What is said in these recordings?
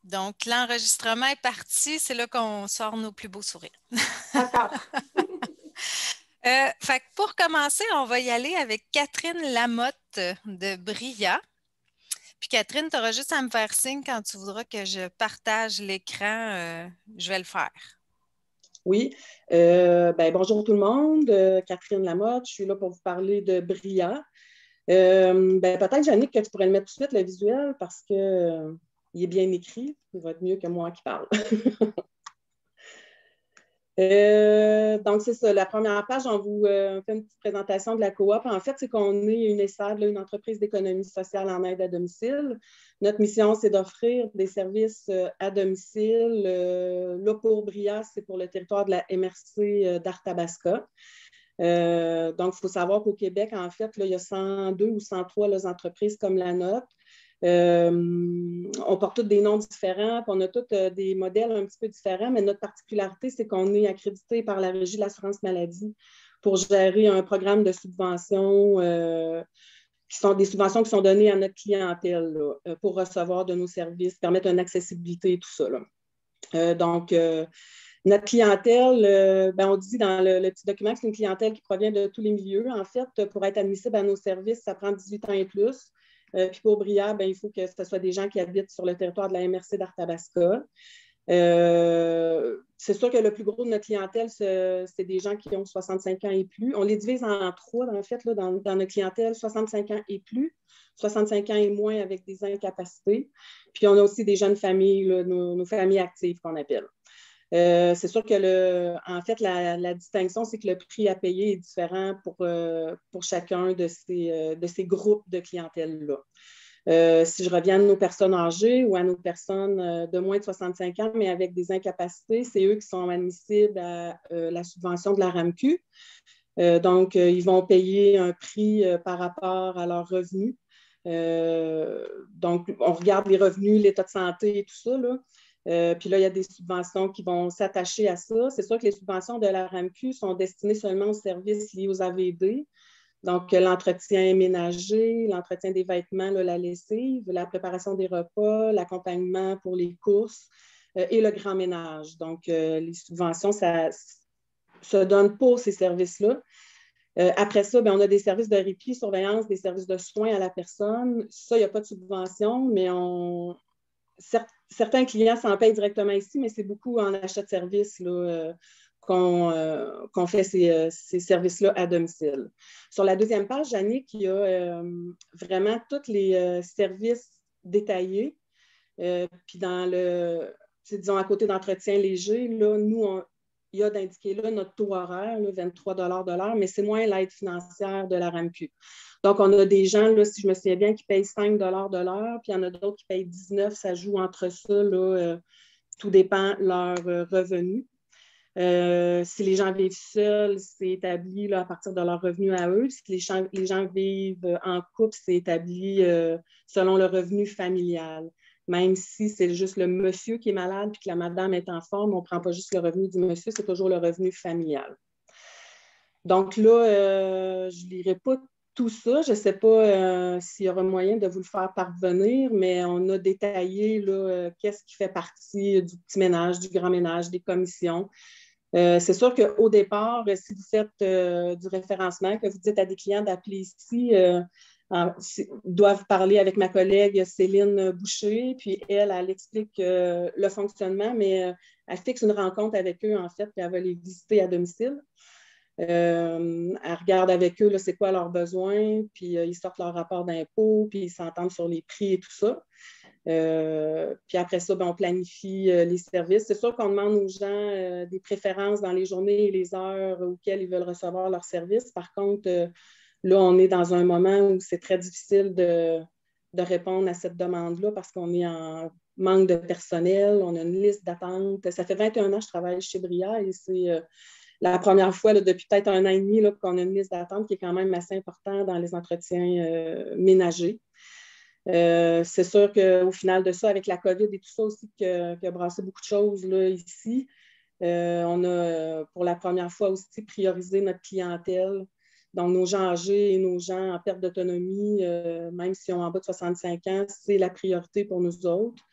Donc, l'enregistrement est parti. C'est là qu'on sort nos plus beaux sourires. D'accord. Fait que pour commencer, on va y aller avec Catherine Lamotte de Bria. Puis Catherine, tu auras juste à me faire signe quand tu voudras que je partage l'écran. Je vais le faire. Oui. Bonjour tout le monde. Catherine Lamotte, je suis là pour vous parler de Bria. Peut-être, Jannick, que tu pourrais le mettre tout de suite, le visuel, parce que, il est bien écrit. Il va être mieux que moi qui parle. Donc, c'est ça. La première page, on vous fait une petite présentation de la coop. En fait, c'est qu'on est une ESAD, une entreprise d'économie sociale en aide à domicile. Notre mission, c'est d'offrir des services à domicile. Là, pour Bria, c'est pour le territoire de la MRC d'Arthabasca. Donc, il faut savoir qu'au Québec, en fait, là, il y a 102 ou 103 là, entreprises comme la nôtre. On porte tous des noms différents, puis on a tous des modèles un petit peu différents, mais notre particularité, c'est qu'on est accrédité par la Régie de l'assurance maladie pour gérer un programme de subventions qui sont des subventions qui sont données à notre clientèle là, pour recevoir de nos services, permettre une accessibilité et tout ça. Notre clientèle, on dit dans le petit document que c'est une clientèle qui provient de tous les milieux. En fait, pour être admissible à nos services, ça prend 18 ans et plus. Puis pour Bria, il faut que ce soit des gens qui habitent sur le territoire de la MRC d'Arthabasca. C'est sûr que le plus gros de notre clientèle, c'est des gens qui ont 65 ans et plus. On les divise en trois, en fait, là, dans notre clientèle, 65 ans et plus, 65 ans et moins avec des incapacités. Puis on a aussi des jeunes familles, là, nos familles actives qu'on appelle. C'est sûr que en fait, la distinction, c'est que le prix à payer est différent pour chacun de ces groupes de clientèle-là. Si je reviens à nos personnes âgées ou à nos personnes de moins de 65 ans, mais avec des incapacités, c'est eux qui sont admissibles à la subvention de la RAMQ. Donc, ils vont payer un prix par rapport à leurs revenus. Donc, on regarde les revenus, l'état de santé et tout ça, là. Puis là, il y a des subventions qui vont s'attacher à ça. C'est sûr que les subventions de la RAMQ sont destinées seulement aux services liés aux AVD. Donc, l'entretien ménager, l'entretien des vêtements, là, la lessive, la préparation des repas, l'accompagnement pour les courses et le grand ménage. Donc, les subventions, ça se donne pour ces services-là. Après ça, on a des services de répit, surveillance, des services de soins à la personne. Ça, il n'y a pas de subvention, mais certains clients s'en payent directement ici, mais c'est beaucoup en achat de services là, qu'on fait ces services-là à domicile. Sur la deuxième page, Jannick, il y a vraiment tous les services détaillés. Puis disons, à côté d'entretien léger, là, nous, il y a d'indiquer là notre taux horaire, là, 23 de l'heure, mais c'est moins l'aide financière de la RAMQ. Donc, on a des gens, là, si je me souviens bien, qui payent 5 de l'heure, puis il y en a d'autres qui payent 19. Ça joue entre ça. Là, tout dépend de leur revenu. Si les gens vivent seuls, c'est établi là, à partir de leurs revenus à eux. Si les gens vivent en couple, c'est établi selon le revenu familial. Même si c'est juste le monsieur qui est malade et que la madame est en forme, on ne prend pas juste le revenu du monsieur, c'est toujours le revenu familial. Donc là, je ne lirai pas tout ça. Je ne sais pas s'il y aura moyen de vous le faire parvenir, mais on a détaillé là, qu'est-ce qui fait partie du petit ménage, du grand ménage, des commissions. C'est sûr qu'au départ, si vous faites du référencement, que vous dites à des clients d'appeler ici, doivent parler avec ma collègue Céline Boucher, puis elle explique le fonctionnement, mais elle fixe une rencontre avec eux, en fait, puis elle va les visiter à domicile. Elle regarde avec eux, là, c'est quoi leurs besoins, puis ils sortent leur rapport d'impôt, puis ils s'entendent sur les prix et tout ça. Puis après ça, on planifie les services. C'est sûr qu'on demande aux gens des préférences dans les journées et les heures auxquelles ils veulent recevoir leurs services. Par contre, là, on est dans un moment où c'est très difficile de répondre à cette demande-là parce qu'on est en manque de personnel, on a une liste d'attente. Ça fait 21 ans que je travaille chez Bria et c'est la première fois là, depuis peut-être un an et demi là, qu'on a une liste d'attente qui est quand même assez importante dans les entretiens ménagers. C'est sûr qu'au final de ça, avec la COVID et tout ça aussi, qui a brassé beaucoup de choses là, ici, on a pour la première fois aussi priorisé notre clientèle. Donc, nos gens âgés et nos gens en perte d'autonomie, même s'ils ont en bas de 65 ans, c'est la priorité pour nous autres.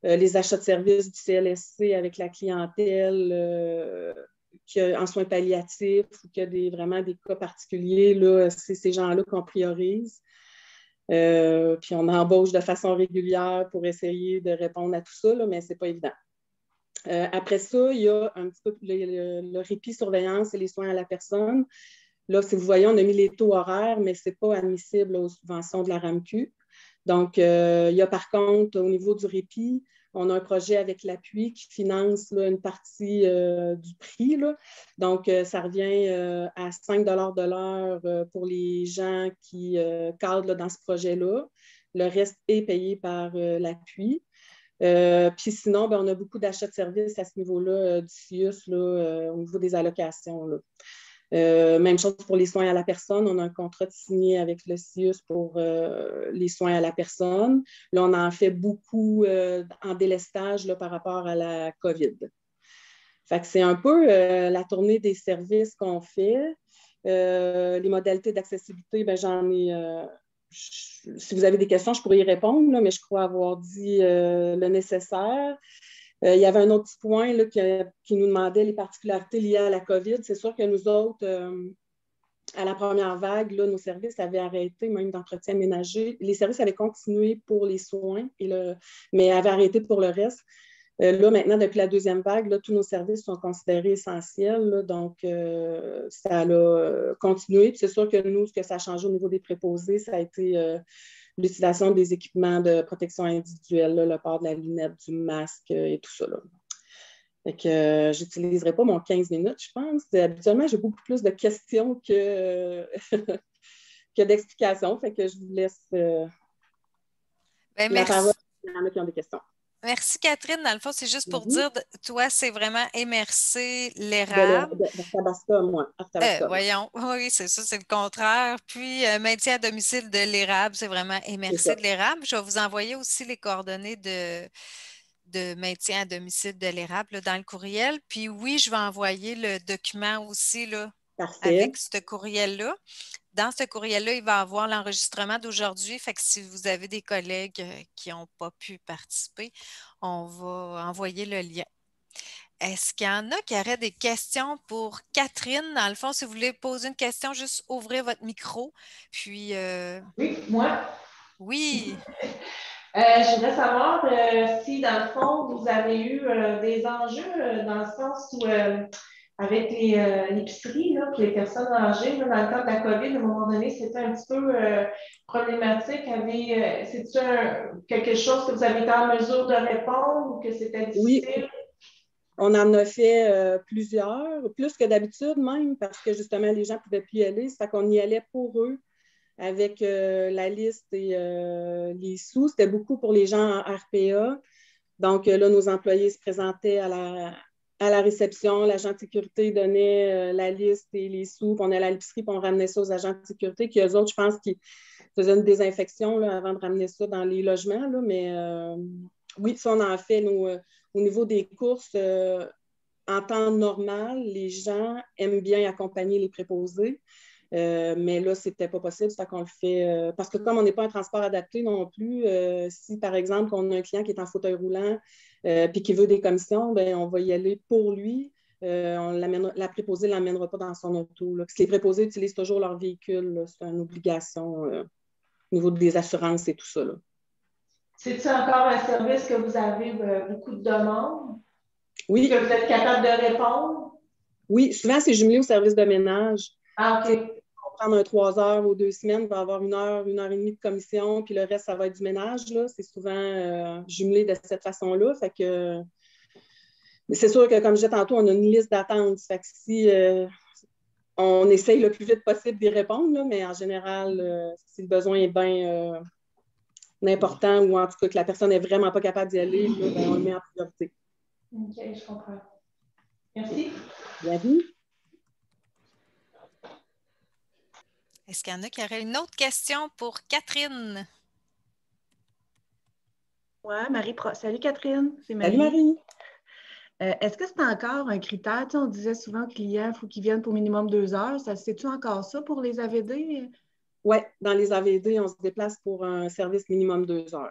les achats de services du CLSC avec la clientèle en soins palliatifs ou qu'il y a vraiment des cas particuliers, là, c'est ces gens-là qu'on priorise. Puis on embauche de façon régulière pour essayer de répondre à tout ça, là, mais ce n'est pas évident. Après ça, il y a un petit peu le répit, surveillance et les soins à la personne. Là, si vous voyez, on a mis les taux horaires, mais ce n'est pas admissible aux subventions de la RAMQ. Donc, il y a par contre, au niveau du répit, on a un projet avec l'appui qui finance là, une partie du prix. Là. Donc, ça revient à 5 de l'heure pour les gens qui cadrent là, dans ce projet-là. Le reste est payé par l'appui. Puis sinon, ben, on a beaucoup d'achats de services à ce niveau-là du CIUS là, au niveau des allocations. Là. Même chose pour les soins à la personne. On a un contrat signé avec le CIUS pour les soins à la personne. Là, on en fait beaucoup en délestage là, par rapport à la COVID. Fait que c'est un peu la tournée des services qu'on fait. Les modalités d'accessibilité, ben, j'en ai... si vous avez des questions, je pourrais y répondre, là, mais je crois avoir dit le nécessaire. Il y avait un autre petit point là, qui nous demandait les particularités liées à la COVID. C'est sûr que nous autres, à la première vague, là, nos services avaient arrêté, même d'entretien ménager. Les services avaient continué pour les soins, mais avaient arrêté pour le reste. Là, maintenant, depuis la deuxième vague, là, tous nos services sont considérés essentiels. Là, donc, ça a continué. Puis c'est sûr que nous, ce que ça a changé au niveau des préposés, ça a été l'utilisation des équipements de protection individuelle, là, le port de la lunette, du masque et tout ça. Là. Fait que je n'utiliserai pas mon 15 minutes, je pense. Habituellement, j'ai beaucoup plus de questions que, que d'explications. Fait que je vous laisse la parole. Il y en a qui ont des questions. Merci, Catherine. Dans le fond, c'est juste pour dire, toi, c'est vraiment MRC l'érable. Arthabasca, moi. Voyons, oui, c'est ça, c'est le contraire. Puis, maintien à domicile de l'érable, c'est vraiment MRC de l'érable. Je vais vous envoyer aussi les coordonnées de maintien à domicile de l'érable là, dans le courriel. Puis oui, je vais envoyer le document aussi là, avec ce courriel-là. Dans ce courriel-là, il va y avoir l'enregistrement d'aujourd'hui. Fait que si vous avez des collègues qui n'ont pas pu participer, on va envoyer le lien. Est-ce qu'il y en a qui auraient des questions pour Catherine? Dans le fond, si vous voulez poser une question, juste ouvrez votre micro. Puis. Oui, moi? Oui. Je voudrais savoir si, dans le fond, vous avez eu des enjeux dans le sens où, avec l'épicerie, pour les personnes âgées, là, dans le cadre de la COVID, à un moment donné, c'était un petit peu problématique. C'est-tu quelque chose que vous avez été en mesure de répondre ou que c'était difficile? Oui. On en a fait plusieurs, plus que d'habitude même, parce que justement, les gens ne pouvaient plus y aller. Ça fait qu'on y allait pour eux avec la liste et les sous. C'était beaucoup pour les gens en RPA. Donc là, nos employés se présentaient à la réception. L'agent de sécurité donnait la liste et les sous. Puis on allait à l'épicerie puis on ramenait ça aux agents de sécurité. Puis eux autres, je pense qu'ils faisaient une désinfection là, avant de ramener ça dans les logements. Là. Mais oui, ça, on en fait au niveau des courses. En temps normal, les gens aiment bien accompagner les préposés. Mais là, ce n'était pas possible, c'est qu'on le fait. Parce que comme on n'est pas un transport adapté non plus, si par exemple on a un client qui est en fauteuil roulant puis qui veut des commissions, ben, on va y aller pour lui. La préposée ne l'emmènera pas dans son auto. Là. Parce que les préposés utilisent toujours leur véhicule. C'est une obligation au niveau des assurances et tout ça. C'est-tu encore un service que vous avez beaucoup de demandes? Oui. Que vous êtes capable de répondre? Oui, souvent c'est jumelé au service de ménage. Ah, OK. On va prendre 3 heures ou 2 semaines, on va avoir 1 heure et demie de commission, puis le reste, ça va être du ménage. Là. C'est souvent jumelé de cette façon-là. Fait que c'est sûr que, comme je disais tantôt, on a une liste d'attente. Fait que si on essaye le plus vite possible d'y répondre, là, mais en général, si le besoin est bien important ou en tout cas que la personne n'est vraiment pas capable d'y aller, là, ben, on le met en priorité. OK, je comprends. Merci. Bienvenue. Est-ce qu'il y en a qui auraient une autre question pour Catherine? Oui, Salut Catherine, c'est Marie. Salut Marie. Est-ce que c'est encore un critère? Tu sais, on disait souvent aux clients, il faut qu'ils viennent pour minimum 2 heures. C'est-tu encore ça pour les AVD? Oui, dans les AVD, on se déplace pour un service minimum 2 heures.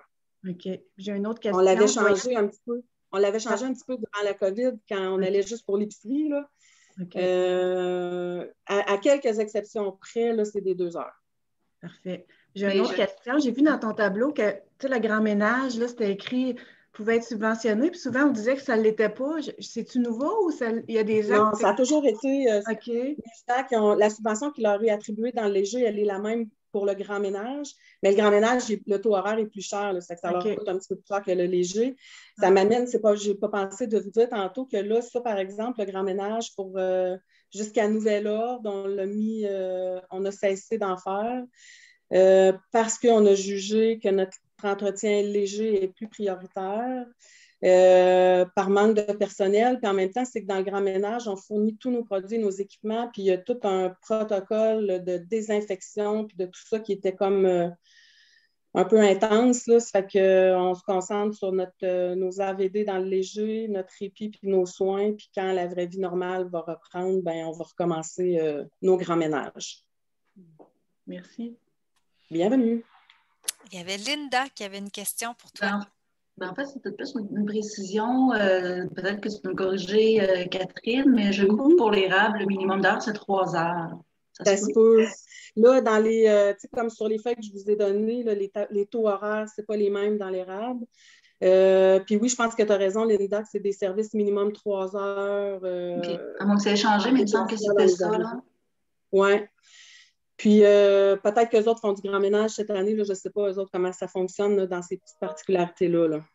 OK. J'ai une autre On question. l'avait changé un petit peu. On l'avait changé un petit peu durant la COVID quand on allait juste pour l'épicerie, là. OK. À quelques exceptions près, là, c'est des 2 heures. Parfait. J'ai une autre question. J'ai vu dans ton tableau que le grand ménage, là, c'était écrit pouvait être subventionné. Puis souvent, on disait que ça ne l'était pas. C'est-tu nouveau ou il y a des actes? Non, ça a toujours été OK. les gens la subvention qui leur est attribuée dans le léger, elle est la même pour le grand ménage. Mais le grand ménage, le taux horaire est plus cher. Là, ça leur coûte un petit peu plus cher que le léger. Ça m'amène, je n'ai pas pensé de vous dire tantôt que là, ça, par exemple, le grand ménage, pour jusqu'à nouvel ordre, on a cessé d'en faire parce qu'on a jugé que notre entretien léger est plus prioritaire. Par manque de personnel. Puis en même temps, c'est que dans le grand ménage, on fournit tous nos produits, nos équipements, puis il y a tout un protocole de désinfection, puis de tout ça qui était comme un peu intense. Là. Ça fait qu'on se concentre sur nos AVD dans le léger, notre répit, puis nos soins. Puis quand la vraie vie normale va reprendre, ben, on va recommencer nos grands ménages. Merci. Bienvenue. Il y avait Linda qui avait une question pour toi. En fait, c'est peut-être plus une précision. Peut-être que tu peux me corriger, Catherine, mais je coupe pour l'érable, le minimum d'heures, c'est 3 heures. Ça se peut. Là, dans les, comme sur les feuilles que je vous ai données, là, les taux horaires, ce n'est pas les mêmes dans l'érable. Puis oui, je pense que tu as raison, Linda, que c'est des services minimum 3 heures. OK. À moins que ça ait changé, mais il me semble que c'était ça. Oui. Puis peut-être qu'eux autres font du grand ménage cette année. Là, je ne sais pas, eux autres, comment ça fonctionne là, dans ces petites particularités-là. Là.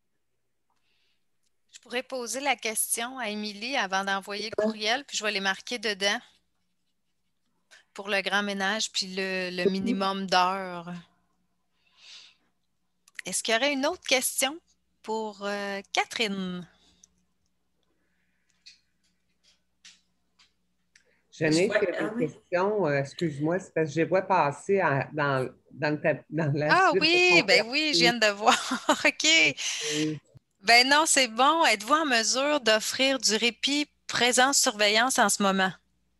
Je pourrais poser la question à Émilie avant d'envoyer le courriel, puis je vais les marquer dedans pour le grand ménage, puis le minimum d'heures. Est-ce qu'il y aurait une autre question pour Catherine? Jeannick, une question, excuse-moi, c'est parce que je les vois passer dans la suite. Oui, ben oui, je viens de voir. OK. Ben non, c'est bon. Êtes-vous en mesure d'offrir du répit présence surveillance en ce moment?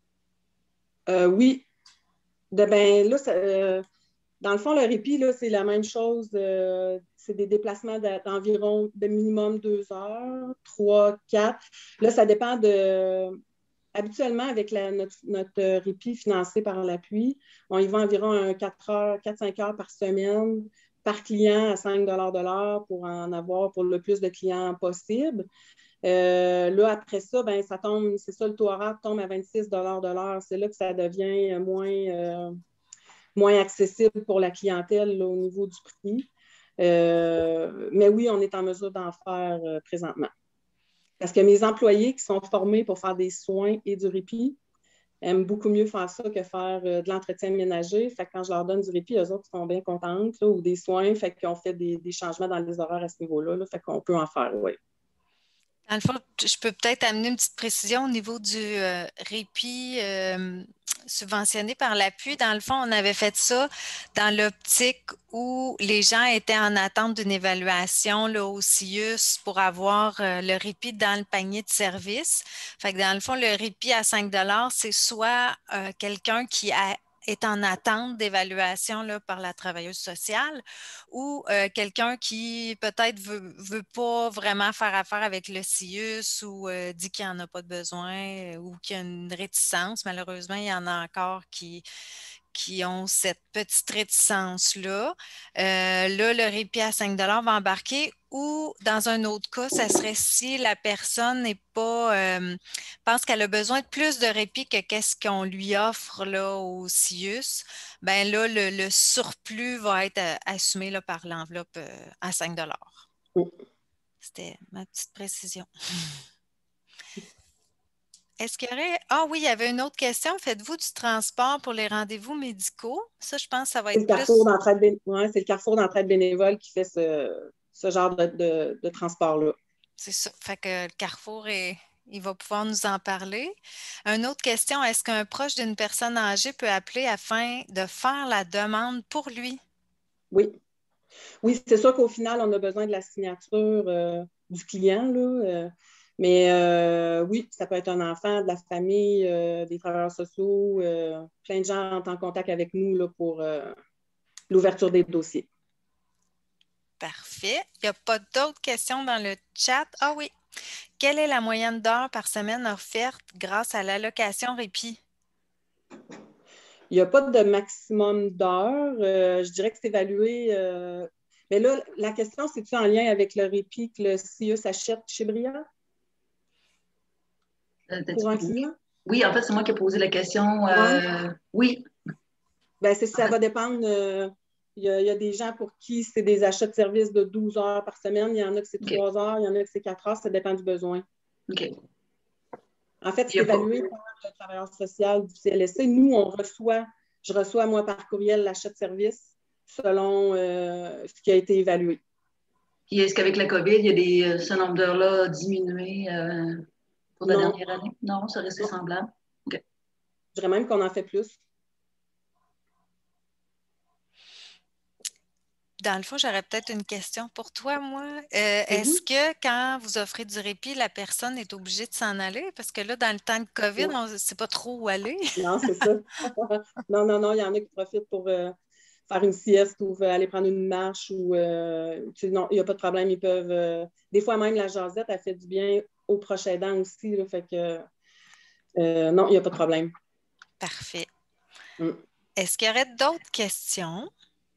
Oui. Ben, là, dans le fond, le répit, là, c'est la même chose. C'est des déplacements d'environ de minimum 2 heures, 3, 4. Là, ça dépend de. Habituellement, avec notre répit financé par l'appui, on y va environ 4-5 heures par semaine par client à 5 de l'heure pour en avoir pour le plus de clients possible. Là, après ça, ben, ça tombe, c'est ça, le taux horaire tombe à 26 de l'heure. C'est là que ça devient moins accessible pour la clientèle là, au niveau du prix. Mais oui, on est en mesure d'en faire présentement. Parce que mes employés qui sont formés pour faire des soins et du répit aiment beaucoup mieux faire ça que faire de l'entretien ménager. Fait que quand je leur donne du répit, eux autres sont bien contentes, là, ou des soins. Fait qu'on fait des changements dans les horaires à ce niveau-là. Là, fait qu'on peut en faire, oui. Dans le fond, je peux peut-être amener une petite précision au niveau du répit subventionné par l'appui. Dans le fond, on avait fait ça dans l'optique où les gens étaient en attente d'une évaluation là, au CIUS pour avoir le répit dans le panier de service. Fait que dans le fond, le répit à 5 $, c'est soit quelqu'un qui est en attente d'évaluation là, par la travailleuse sociale ou quelqu'un qui peut-être veut pas vraiment faire affaire avec le CIUS ou dit qu'il n'en a pas de besoin ou qu'il y a une réticence. Malheureusement, il y en a encore qui ont cette petite réticence-là. Là, le répit à 5 $ va embarquer ou dans un autre cas, ça serait si la personne n'est pas pense qu'elle a besoin de plus de répit que qu'est-ce qu'on lui offre là, au CIUS, bien là, le surplus va être assumé là, par l'enveloppe à 5 $. C'était ma petite précision. Est-ce qu'il y aurait... Ah oui, il y avait une autre question. Faites-vous du transport pour les rendez-vous médicaux? Ça, je pense que ça va être plus... C'est le Carrefour d'entraide bénévole qui fait ce genre de transport-là. C'est ça. Fait que le Carrefour, il va pouvoir nous en parler. Une autre question, est-ce qu'un proche d'une personne âgée peut appeler afin de faire la demande pour lui? Oui. Oui, c'est sûr qu'au final, on a besoin de la signature du client, là. Mais oui, ça peut être un enfant, de la famille, des travailleurs sociaux, plein de gens entrent en contact avec nous là, pour l'ouverture des dossiers. Parfait. Il n'y a pas d'autres questions dans le chat? Ah oui. Quelle est la moyenne d'heures par semaine offerte grâce à l'allocation répit? Il n'y a pas de maximum d'heures. Je dirais que c'est évalué. Mais là, la question, c'est-tu en lien avec le répit que le CIE s'achète chez Bria pour un client? Oui, en fait, c'est moi qui ai posé la question. Oui. Ben, ça va dépendre. Il y a des gens pour qui c'est des achats de services de 12 heures par semaine. Il y en a que c'est 3 heures, il y en a que c'est 4 heures. Ça dépend du besoin. OK. En fait, c'est évalué par le travailleur social du CLSC. Nous, je reçois, moi, par courriel l'achat de services selon ce qui a été évalué. Puis est-ce qu'avec la COVID, il y a ce nombre d'heures-là a diminué pour la dernière année? Non, ça restait semblable. OK. Je dirais même qu'on en fait plus. Dans le fond, j'aurais peut-être une question pour toi, moi. Est-ce que quand vous offrez du répit, la personne est obligée de s'en aller? Parce que là, dans le temps de COVID, on ne sait pas trop où aller. Non, c'est ça. Non, il y en a qui profitent pour faire une sieste ou aller prendre une marche ou non, il n'y a pas de problème. Ils peuvent. Des fois même la jasette, elle fait du bien aux proches aidants aussi. Là, fait que non, il n'y a pas de problème. Parfait. Est-ce qu'il y aurait d'autres questions?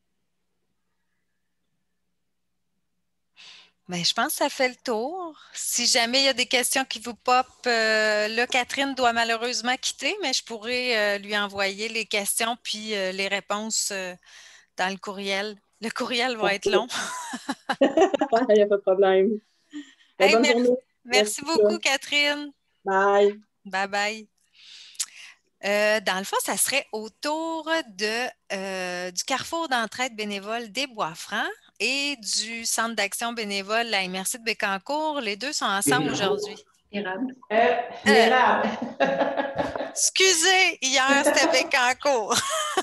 Bien, je pense que ça fait le tour. Si jamais il y a des questions qui vous pop, là, Catherine doit malheureusement quitter, mais je pourrais lui envoyer les questions puis les réponses dans le courriel. Le courriel va être long. Il n'y a pas de problème. Hey, bonne journée. Merci beaucoup, Catherine. Bye. Bye. Dans le fond, ça serait autour du Carrefour d'entraide bénévole des Bois-Francs et du Centre d'action bénévole La MRC de Bécancour. Les deux sont ensemble aujourd'hui. Érable. L'érable. Excusez, hier, c'était Bécancour.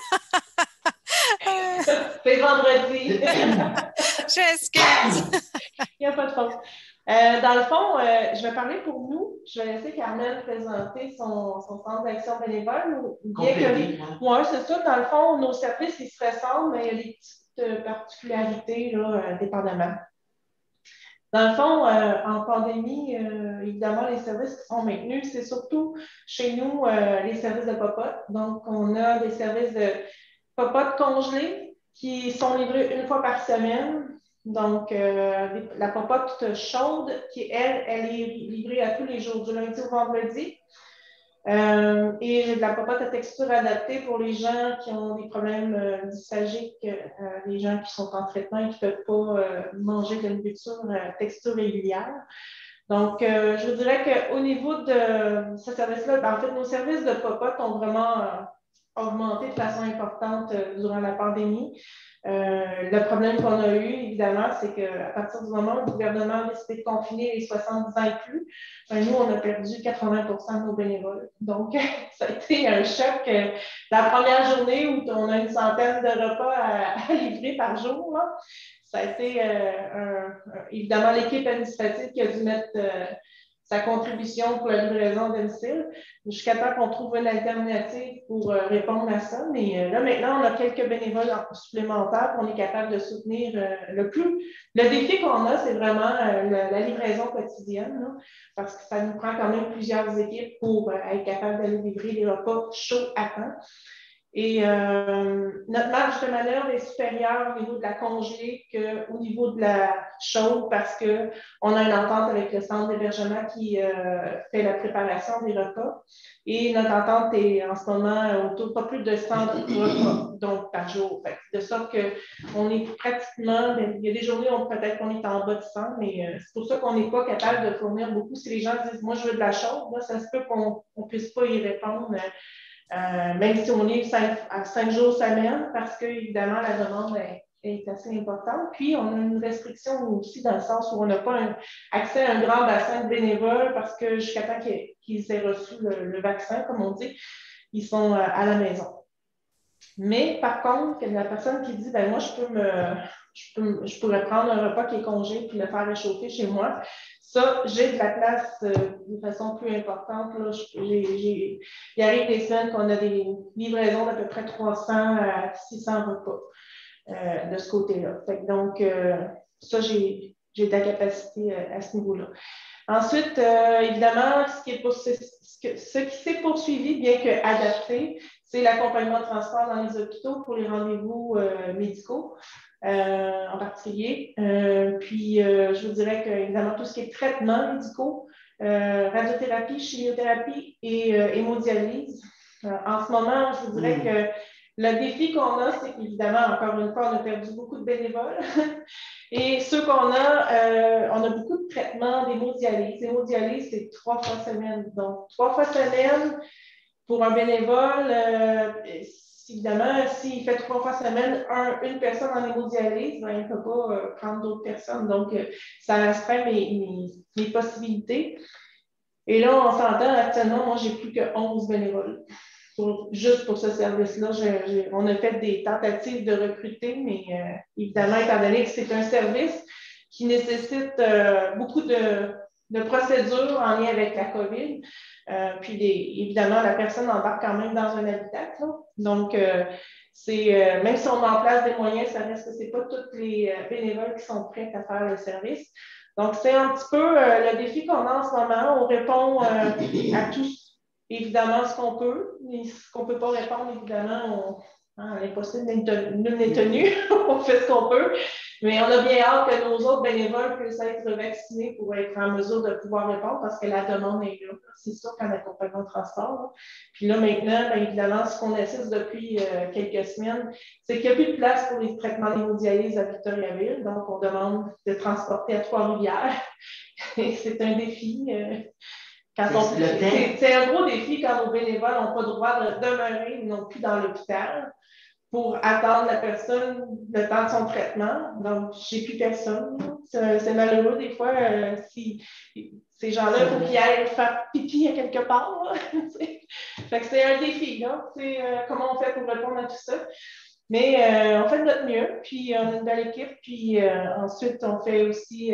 C'est vendredi. J'excuse. Il n'y a pas de faute. Dans le fond, je vais parler pour nous. Je vais laisser Carmel présenter son centre d'action bénévole. Bien que, oui, c'est ça. Dans le fond, nos services, ils se ressemblent, mais il y a des petites particularités, là, dépendamment. Dans le fond, en pandémie, évidemment, les services qui sont maintenus, c'est surtout chez nous les services de popote. Donc, on a des services de popote congelés qui sont livrés une fois par semaine. Donc, la popote chaude, qui, elle est livrée à tous les jours, du lundi au vendredi. Et j'ai de la popote à texture adaptée pour les gens qui ont des problèmes dysphagiques, les gens qui sont en traitement et qui ne peuvent pas manger de la nourriture à texture régulière. Donc, je vous dirais qu'au niveau de ce service-là, en fait, nos services de popote ont vraiment augmenté de façon importante durant la pandémie. Le problème qu'on a eu, évidemment, c'est qu'à partir du moment où le gouvernement a décidé de confiner les 70 ans et plus, nous, on a perdu 80% de nos bénévoles. Donc, ça a été un choc. La première journée où on a une centaine de repas à livrer par jour, là, ça a été, évidemment, l'équipe administrative qui a dû mettre sa contribution pour la livraison à domicile, jusqu'à temps qu'on trouve une alternative pour répondre à ça. Mais là, maintenant, on a quelques bénévoles supplémentaires qu'on est capable de soutenir le plus. Le défi qu'on a, c'est vraiment la livraison quotidienne, là, parce que ça nous prend quand même plusieurs équipes pour être capable d'aller livrer les repas chauds à temps. Et notre marge de manœuvre est supérieure au niveau de la congelée qu'au niveau de la chaude parce qu'on a une entente avec le centre d'hébergement qui fait la préparation des repas. Et notre entente est en ce moment autour de pas plus de 100 repas donc, par jour. Fait, de sorte qu'on est pratiquement, il y a des journées où peut-être qu'on est en bas de 100, mais c'est pour ça qu'on n'est pas capable de fournir beaucoup. Si les gens disent « moi, je veux de la chaude », là, ça se peut qu'on ne puisse pas y répondre. Même si on est à 5 jours semaine, parce que, évidemment, la demande est assez importante. Puis, on a une restriction aussi dans le sens où on n'a pas accès à un grand bassin de bénévoles parce que jusqu'à temps qu'ils aient reçu le vaccin, comme on dit, ils sont à la maison. Mais par contre, il y a la personne qui dit, ben moi, je pourrais prendre un repas qui est congé puis le faire réchauffer chez moi. Ça, j'ai de la place de façon plus importante. Là. Il arrive des semaines qu'on a des livraisons d'à peu près 300 à 600 repas de ce côté-là. Donc, ça, j'ai de la capacité à ce niveau-là. Ensuite, évidemment, ce qui s'est poursuivi, bien qu'adapté, c'est l'accompagnement de transport dans les hôpitaux pour les rendez-vous médicaux, en particulier. Puis, je vous dirais que, évidemment, tout ce qui est traitements médicaux, radiothérapie, chimiothérapie et hémodialyse. En ce moment, je vous dirais que le défi qu'on a, c'est qu'évidemment, encore une fois, on a perdu beaucoup de bénévoles. Et ceux qu'on a, on a beaucoup de traitements d'hémodialyse. L'hémodialyse, c'est 3 fois semaine. Donc, 3 fois semaine pour un bénévole, évidemment, s'il fait 3 fois semaine, une personne en hémodialyse, ben, il ne peut pas prendre d'autres personnes. Donc, ça restreint mes possibilités. Et là, on s'entend, actuellement, moi, j'ai plus que 11 bénévoles. Juste pour ce service-là, on a fait des tentatives de recruter, mais évidemment, étant donné que c'est un service qui nécessite beaucoup de procédures en lien avec la COVID, puis évidemment, la personne embarque quand même dans un habitat. Là. Donc, même si on met en place des moyens, ça reste que ce n'est pas tous les bénévoles qui sont prêts à faire le service. Donc, c'est un petit peu le défi qu'on a en ce moment. On répond à tous. Évidemment, ce qu'on peut, mais ce qu'on ne peut pas répondre, évidemment, l'impossible nul n'est tenu. On fait ce qu'on peut. Mais on a bien hâte que nos autres bénévoles puissent être vaccinés pour être en mesure de pouvoir répondre parce que la demande est là. C'est sûr qu'en accompagnement de transport. Là. Puis là, maintenant, bien évidemment, ce qu'on assiste depuis quelques semaines, c'est qu'il n'y a plus de place pour les traitements d'hémodialyse à Victoriaville. Donc, on demande de transporter à Trois-Rivières. Et c'est un défi. C'est un gros défi quand nos bénévoles n'ont pas le droit de demeurer non plus dans l'hôpital pour attendre la personne le temps de son traitement. Donc, je n'ai plus personne. C'est malheureux des fois si ces gens-là, il faut qu'ils aillent faire pipi à quelque part. Fait que c'est un défi. Là. Comment on fait pour répondre à tout ça? Mais on fait de notre mieux, puis on a une belle équipe. Puis ensuite, on fait aussi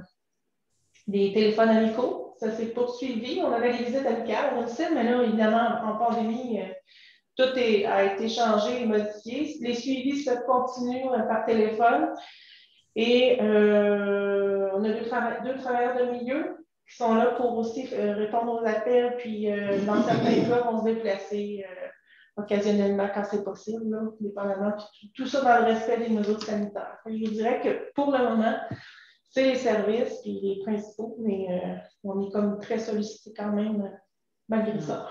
des téléphones amicaux. Ça s'est poursuivi. On avait des visites amicales à domicile, mais là, évidemment, en pandémie, tout a été changé et modifié. Les suivis se continuent par téléphone. Et on a deux travailleurs de milieu qui sont là pour aussi répondre aux appels, puis dans certains cas, vont se déplacer occasionnellement quand c'est possible, là, dépendamment. Tout ça dans le respect des mesures sanitaires. Je vous dirais que pour le moment, c'est les services et les principaux, mais on est comme très sollicité quand même malgré ça.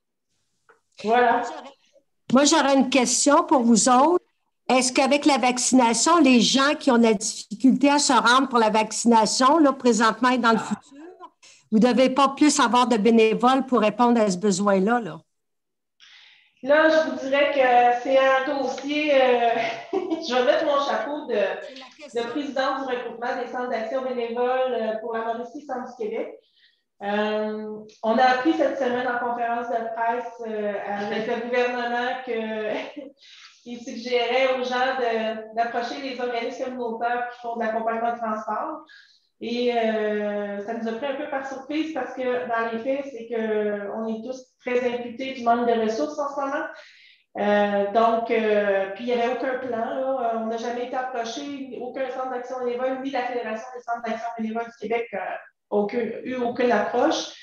Voilà. Moi, j'aurais une question pour vous autres. Est-ce qu'avec la vaccination, les gens qui ont de la difficulté à se rendre pour la vaccination, là, présentement et dans le futur, vous ne devez pas plus avoir de bénévoles pour répondre à ce besoin-là? Là, je vous dirais que c'est un dossier, je vais mettre mon chapeau de présidente du regroupement des centres d'action bénévoles pour la Mauricie Centre du Québec. On a appris cette semaine en conférence de presse avec le gouvernement qu'il suggérait aux gens d'approcher les organismes communautaires qui font de l'accompagnement de transport. Et ça nous a pris un peu par surprise parce que dans les faits, c'est qu'on est tous très imputés du manque de ressources en ce moment. Puis il n'y avait aucun plan. Là. On n'a jamais été approché, aucun centre d'action bénévole, ni la Fédération des centres d'action bénévole du Québec n'a eu aucune approche.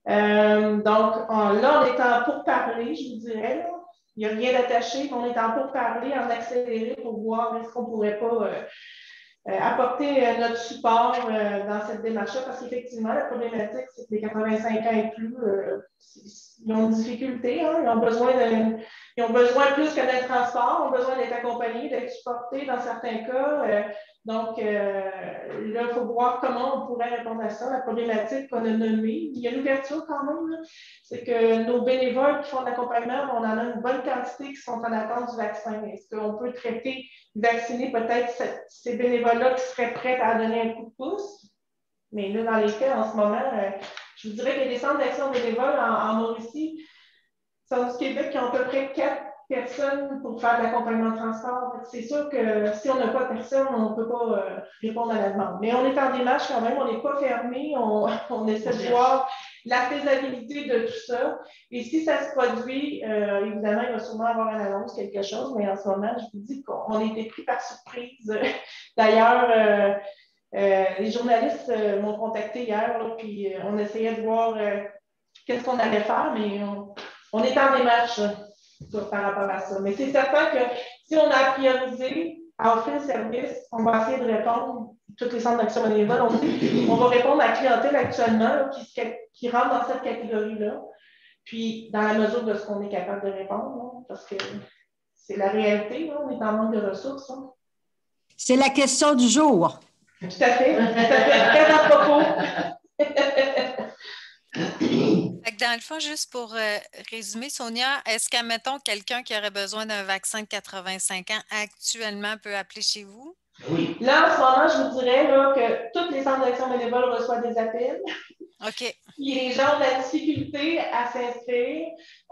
Là, on est en pourparlers, je vous dirais. Là. Il n'y a rien d'attaché, mais on est en pourparlers, en accéléré pour voir est-ce qu'on ne pourrait pas apporter notre support dans cette démarche-là, parce qu'effectivement, la problématique, c'est que les 85 ans et plus, ils ont une difficulté, hein, ils ont besoin plus que d'un transport, ils ont besoin d'être accompagnés, d'être supportés dans certains cas. Là, il faut voir comment on pourrait répondre à ça. La problématique qu'on a nommée, il y a une ouverture quand même, c'est que nos bénévoles qui font de l'accompagnement, on en a une bonne quantité qui sont en attente du vaccin. Est-ce qu'on peut traiter, vacciner peut-être ces bénévoles-là qui seraient prêts à donner un coup de pouce? Mais là, dans les faits, en ce moment, je vous dirais qu'il y a des centres d'action bénévoles en Mauricie, Centre du Québec, qui ont à peu près personne pour faire de l'accompagnement de transport. C'est sûr que si on n'a pas personne, on ne peut pas répondre à la demande. Mais on est en démarche quand même, on n'est pas fermé, on essaie de voir la faisabilité de tout ça. Et si ça se produit, évidemment, il va sûrement avoir une annonce, quelque chose, mais en ce moment, je vous dis qu'on a été pris par surprise. D'ailleurs, les journalistes m'ont contacté hier, là, puis on essayait de voir qu'est-ce qu'on allait faire, mais on est en démarche par rapport à ça. Mais c'est certain que si on a priorisé à offrir le service, on va essayer de répondre, tous les centres d'action bénévole aussi, on va répondre à la clientèle actuellement là, qui rentre dans cette catégorie-là, puis dans la mesure de ce qu'on est capable de répondre, là, parce que c'est la réalité, là, on est en manque de ressources. Hein. C'est la question du jour. Tout à fait. Très à propos. Fait que dans le fond, juste pour résumer, Sonia, est-ce qu'admettons quelqu'un qui aurait besoin d'un vaccin de 85 ans actuellement peut appeler chez vous? Oui. Là, en ce moment, je vous dirais là, que tous les centres d'action bénévole reçoivent des appels. OK. Puis les gens ont de la difficulté à s'inscrire.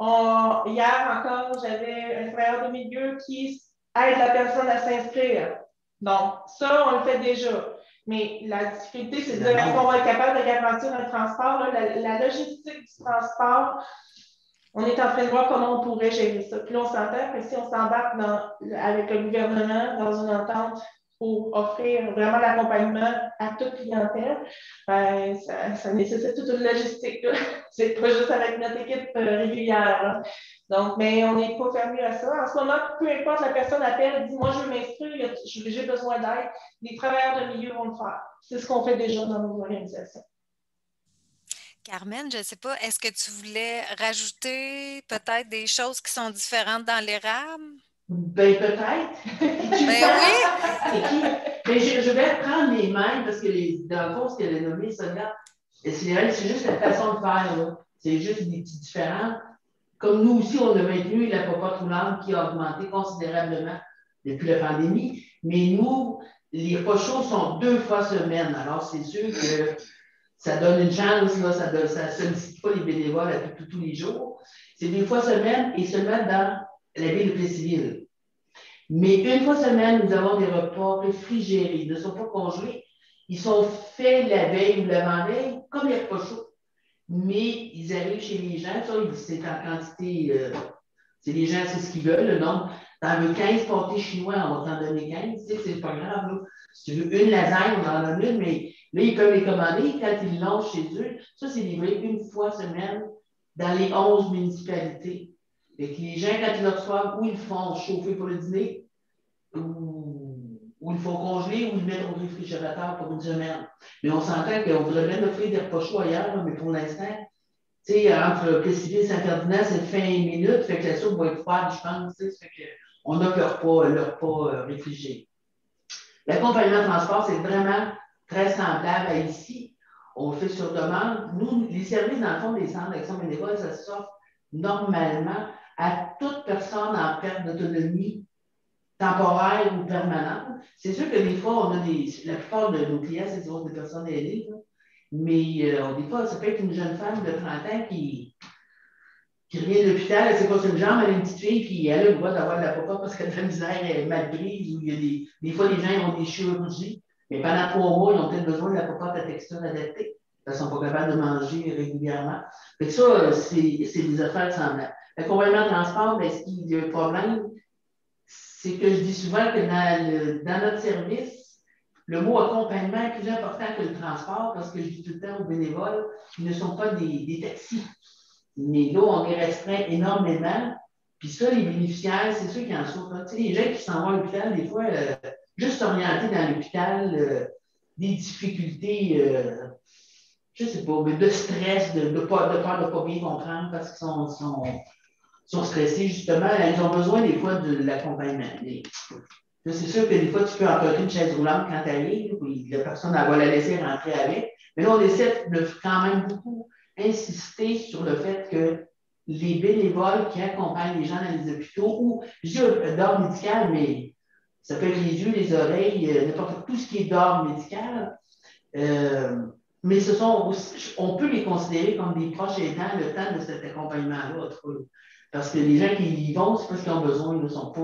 Hier encore, j'avais un travailleur de milieu qui aide la personne à s'inscrire. Donc, ça, on le fait déjà. Mais la difficulté, c'est de dire est-ce qu'on va être capable de garantir un transport? Là, la logistique du transport, on est en train de voir comment on pourrait gérer ça. Puis là, on s'entend que si on s'embarque avec le gouvernement dans une entente pour offrir vraiment l'accompagnement à toute clientèle, ben, ça nécessite toute une logistique. C'est pas juste avec notre équipe régulière. Là. Donc, mais on n'est pas fermé à ça. En ce moment, peu importe la personne appelle et dit moi, je veux m'inscrire, j'ai besoin d'aide, les travailleurs de milieu vont le faire. C'est ce qu'on fait déjà dans nos organisations. Carmen, je ne sais pas, est-ce que tu voulais rajouter peut-être des choses qui sont différentes dans l'érable? Ben peut-être. Ben oui! Mais je vais reprendre les mêmes parce que dans le fond, ce qu'elle a nommé, Sonia, c'est juste la façon de faire. Là. C'est juste des petits différents. Comme nous aussi, on a maintenu la popote roulante qui a augmenté considérablement depuis la pandémie. Mais nous, les repas chauds sont 2 fois semaine. Alors, c'est sûr que ça donne une chance, là, ça ne sollicite pas les bénévoles à tous les jours. C'est 2 fois semaine et seulement dans la ville de Plessisville. Mais 1 fois semaine, nous avons des repas réfrigérés. Ils ne sont pas congelés. Ils sont faits la veille ou l'avant-veille, comme les repas chauds. Mais ils arrivent chez les gens. Ça, c'est en quantité. C'est les gens, c'est ce qu'ils veulent. Le nombre. T'en veux 15 pâtés chinois, on va t'en donner 15. Tu sais, c'est pas grave. Là. Si tu veux une lasagne, on en donne une. Mais là, ils peuvent les commander quand ils l'ont chez eux. Ça, c'est livré 1 fois semaine dans les 11 municipalités. Et que les gens, quand ils le reçoivent, ou ils le font chauffer pour le dîner, ou ils le font congeler, ou ils le mettent au réfrigérateur pour une semaine. Mais on s'entend qu'on voudrait même offrir des repas chauds ailleurs, là, mais pour l'instant, tu sais, entre Plessisville et Saint-Ferdinand, c'est fin minutes, fait que la soupe va être froide, je pense, tu sais, fait qu'on a le repas réfrigéré. L'accompagnement de transport, c'est vraiment très semblable à ici. On le fait sur demande. Nous, les services, dans le fond, des centres d'action bénévole, ça s'offre normalement à toute personne en perte d'autonomie temporaire ou permanente. C'est sûr que des fois, la plupart de nos clients, c'est des personnes aidées, là. Mais des fois, ça peut être une jeune femme de 30 ans qui revient de l'hôpital, elle s'est cassée une jambe, elle a une petite fille, puis elle a le droit d'avoir de la popote parce qu'elle a de la misère, elle est mal prise, ou il y a des fois, les gens ont des chirurgies, mais pendant 3 mois, ils ont peut-être besoin de la popote à texture adaptée. Ils ne sont pas capables de manger régulièrement. Fait que ça, c'est des affaires semblables. L'accompagnement de transport, bien, ce qui y a un problème, c'est que je dis souvent que dans notre service, le mot accompagnement est plus important que le transport parce que je dis tout le temps aux bénévoles qu'ils ne sont pas des taxis. Mais là, on les restreint énormément. Puis ça, les bénéficiaires, c'est ceux qui en souffrent. Tu sais, les gens qui s'en vont à l'hôpital, des fois, juste orientés dans l'hôpital, des difficultés, je ne sais pas, mais de stress, de peur de ne pas bien comprendre parce qu'ils sont stressés, justement. Ils ont besoin des fois de l'accompagnement. C'est sûr que des fois, tu peux emporter une chaise roulante quand tu arrives, puis la personne elle va la laisser rentrer avec. Mais là, on essaie de quand même beaucoup insister sur le fait que les bénévoles qui accompagnent les gens dans les hôpitaux, ou je dis d'ordre médical, mais ça peut être les yeux, les oreilles, n'importe tout ce qui est d'ordre médical. Mais on peut les considérer comme des proches aidants le temps de cet accompagnement-là. Parce que les gens qui y vont, c'est parce qu'ils ont besoin, ils ne sont pas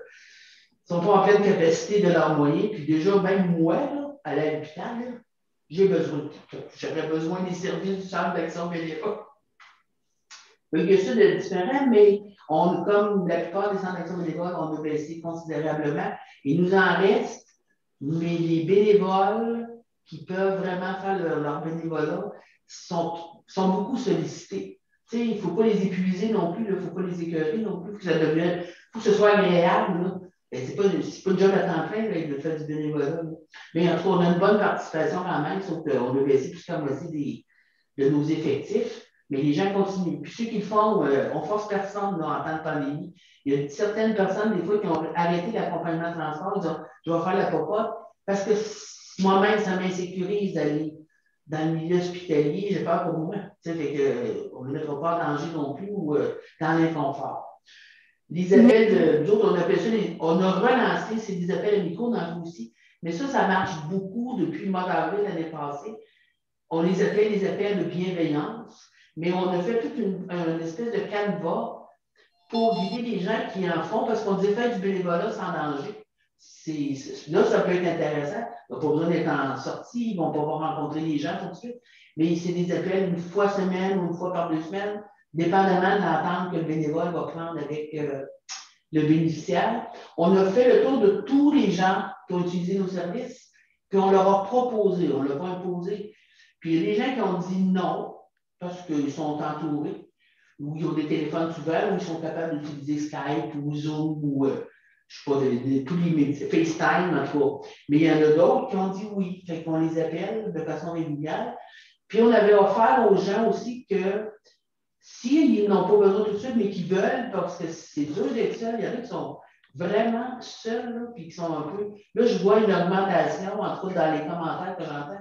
en pleine capacité de leurs moyens. Puis déjà, même moi, là, à l'hôpital, là, j'aurais besoin des services du centre d'action bénévole. Il y a ça de différent, mais comme la plupart des centres d'action bénévole, on a baissé considérablement. Il nous en reste, mais les bénévoles qui peuvent vraiment faire leur bénévolat sont beaucoup sollicités. T'sais, il ne faut pas les épuiser non plus, il ne faut pas les écœurer non plus, il faut que ce soit agréable. Ce n'est pas une job à temps plein là, de faire du bénévolat. Là. Mais en tout cas, on a une bonne participation quand même, sauf qu'on a baissé plus qu'à moitié de nos effectifs. Mais les gens continuent. Puis ceux qui le font, on ne force personne là, en temps de pandémie. Il y a certaines personnes, des fois, qui ont arrêté l'accompagnement de transport. Ils disent je vais faire la popote parce que moi-même, ça m'insécurise d'aller dans le milieu hospitalier. J'ai peur pour moi. Fait que, on ne le mettra pas en danger non plus ou dans l'inconfort. Les appels, nous autres, on appelle ça, on a relancé, c'est des appels amicaux dans vous aussi. Mais ça marche beaucoup depuis le mois d'avril l'année passée. On les appelle des appels de bienveillance. Mais on a fait toute une espèce de canevas pour guider les gens qui en font, parce qu'on disait faire du bénévolat sans danger. Là, ça peut être intéressant. On n'a pas besoin d'être en sortie, ils ne vont pas rencontrer les gens tout de suite. Mais c'est des appels une fois semaine ou une fois par 2 semaines, dépendamment de l'entente que le bénévole va prendre avec le bénéficiaire. On a fait le tour de tous les gens qui ont utilisé nos services, puis on leur a proposé, on ne l'a pas imposé. Puis il y a des gens qui ont dit non, parce qu'ils sont entourés, ou ils ont des téléphones ouverts, ou ils sont capables d'utiliser Skype ou Zoom ou, je ne sais pas, tous les médias, FaceTime, en tout cas. Mais il y en a d'autres qui ont dit oui, fait qu'on les appelle de façon régulière. Puis on avait offert aux gens aussi que s'ils n'ont pas besoin tout de suite, mais qu'ils veulent, parce que c'est dur d'être seul, il y en a qui sont vraiment seuls, là, puis qui sont un peu... Là, je vois une augmentation, entre autres dans les commentaires que j'entends,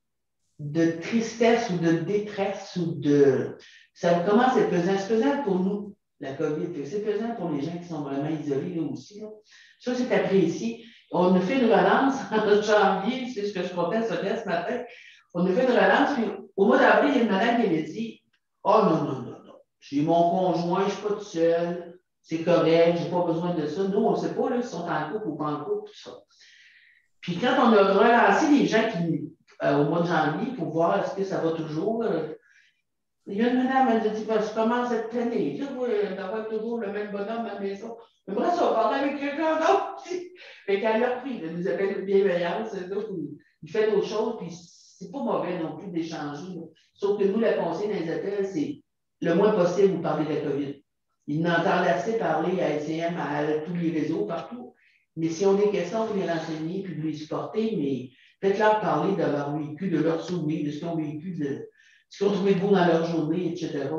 de tristesse ou de détresse ou de... Ça commence à être pesant. C'est pesant pour nous, la COVID. C'est pesant pour les gens qui sont vraiment isolés là aussi. Là. Ça, c'est apprécié. On a fait une relance en janvier, c'est ce que je comptais ce matin. On a fait une relance, puis au mois d'avril, il y a une madame qui m'a dit « Oh non. J'ai mon conjoint, je ne suis pas toute seule, c'est correct, je n'ai pas besoin de ça. » Nous, on ne sait pas s'ils sont en couple ou pas en couple, tout ça. Puis quand on a relancé les gens qui... au mois de janvier pour voir est-ce que ça va toujours. Il y a une madame, elle a dit je commence à être tannée. D'avoir toujours le même bonhomme à la maison. J'aimerais ça parler avec quelqu'un d'autre. Fait qu'elle a repris, elle nous appelle de bienveillance, il fait d'autres choses, puis c'est pas mauvais non plus d'échanger. Sauf que nous, le conseil dans les appels, c'est le moins possible vous parler de la COVID. Ils n'entendent assez parler à SCM, à tous les réseaux, partout. Mais si on a des questions, vous les renseigner, puis vous les supporter, mais faites-leur parler de leur vécu, de leurs souvenirs, de ce qu'ils ont vécu, de ce qu'ils ont trouvé de beau dans leur journée, etc.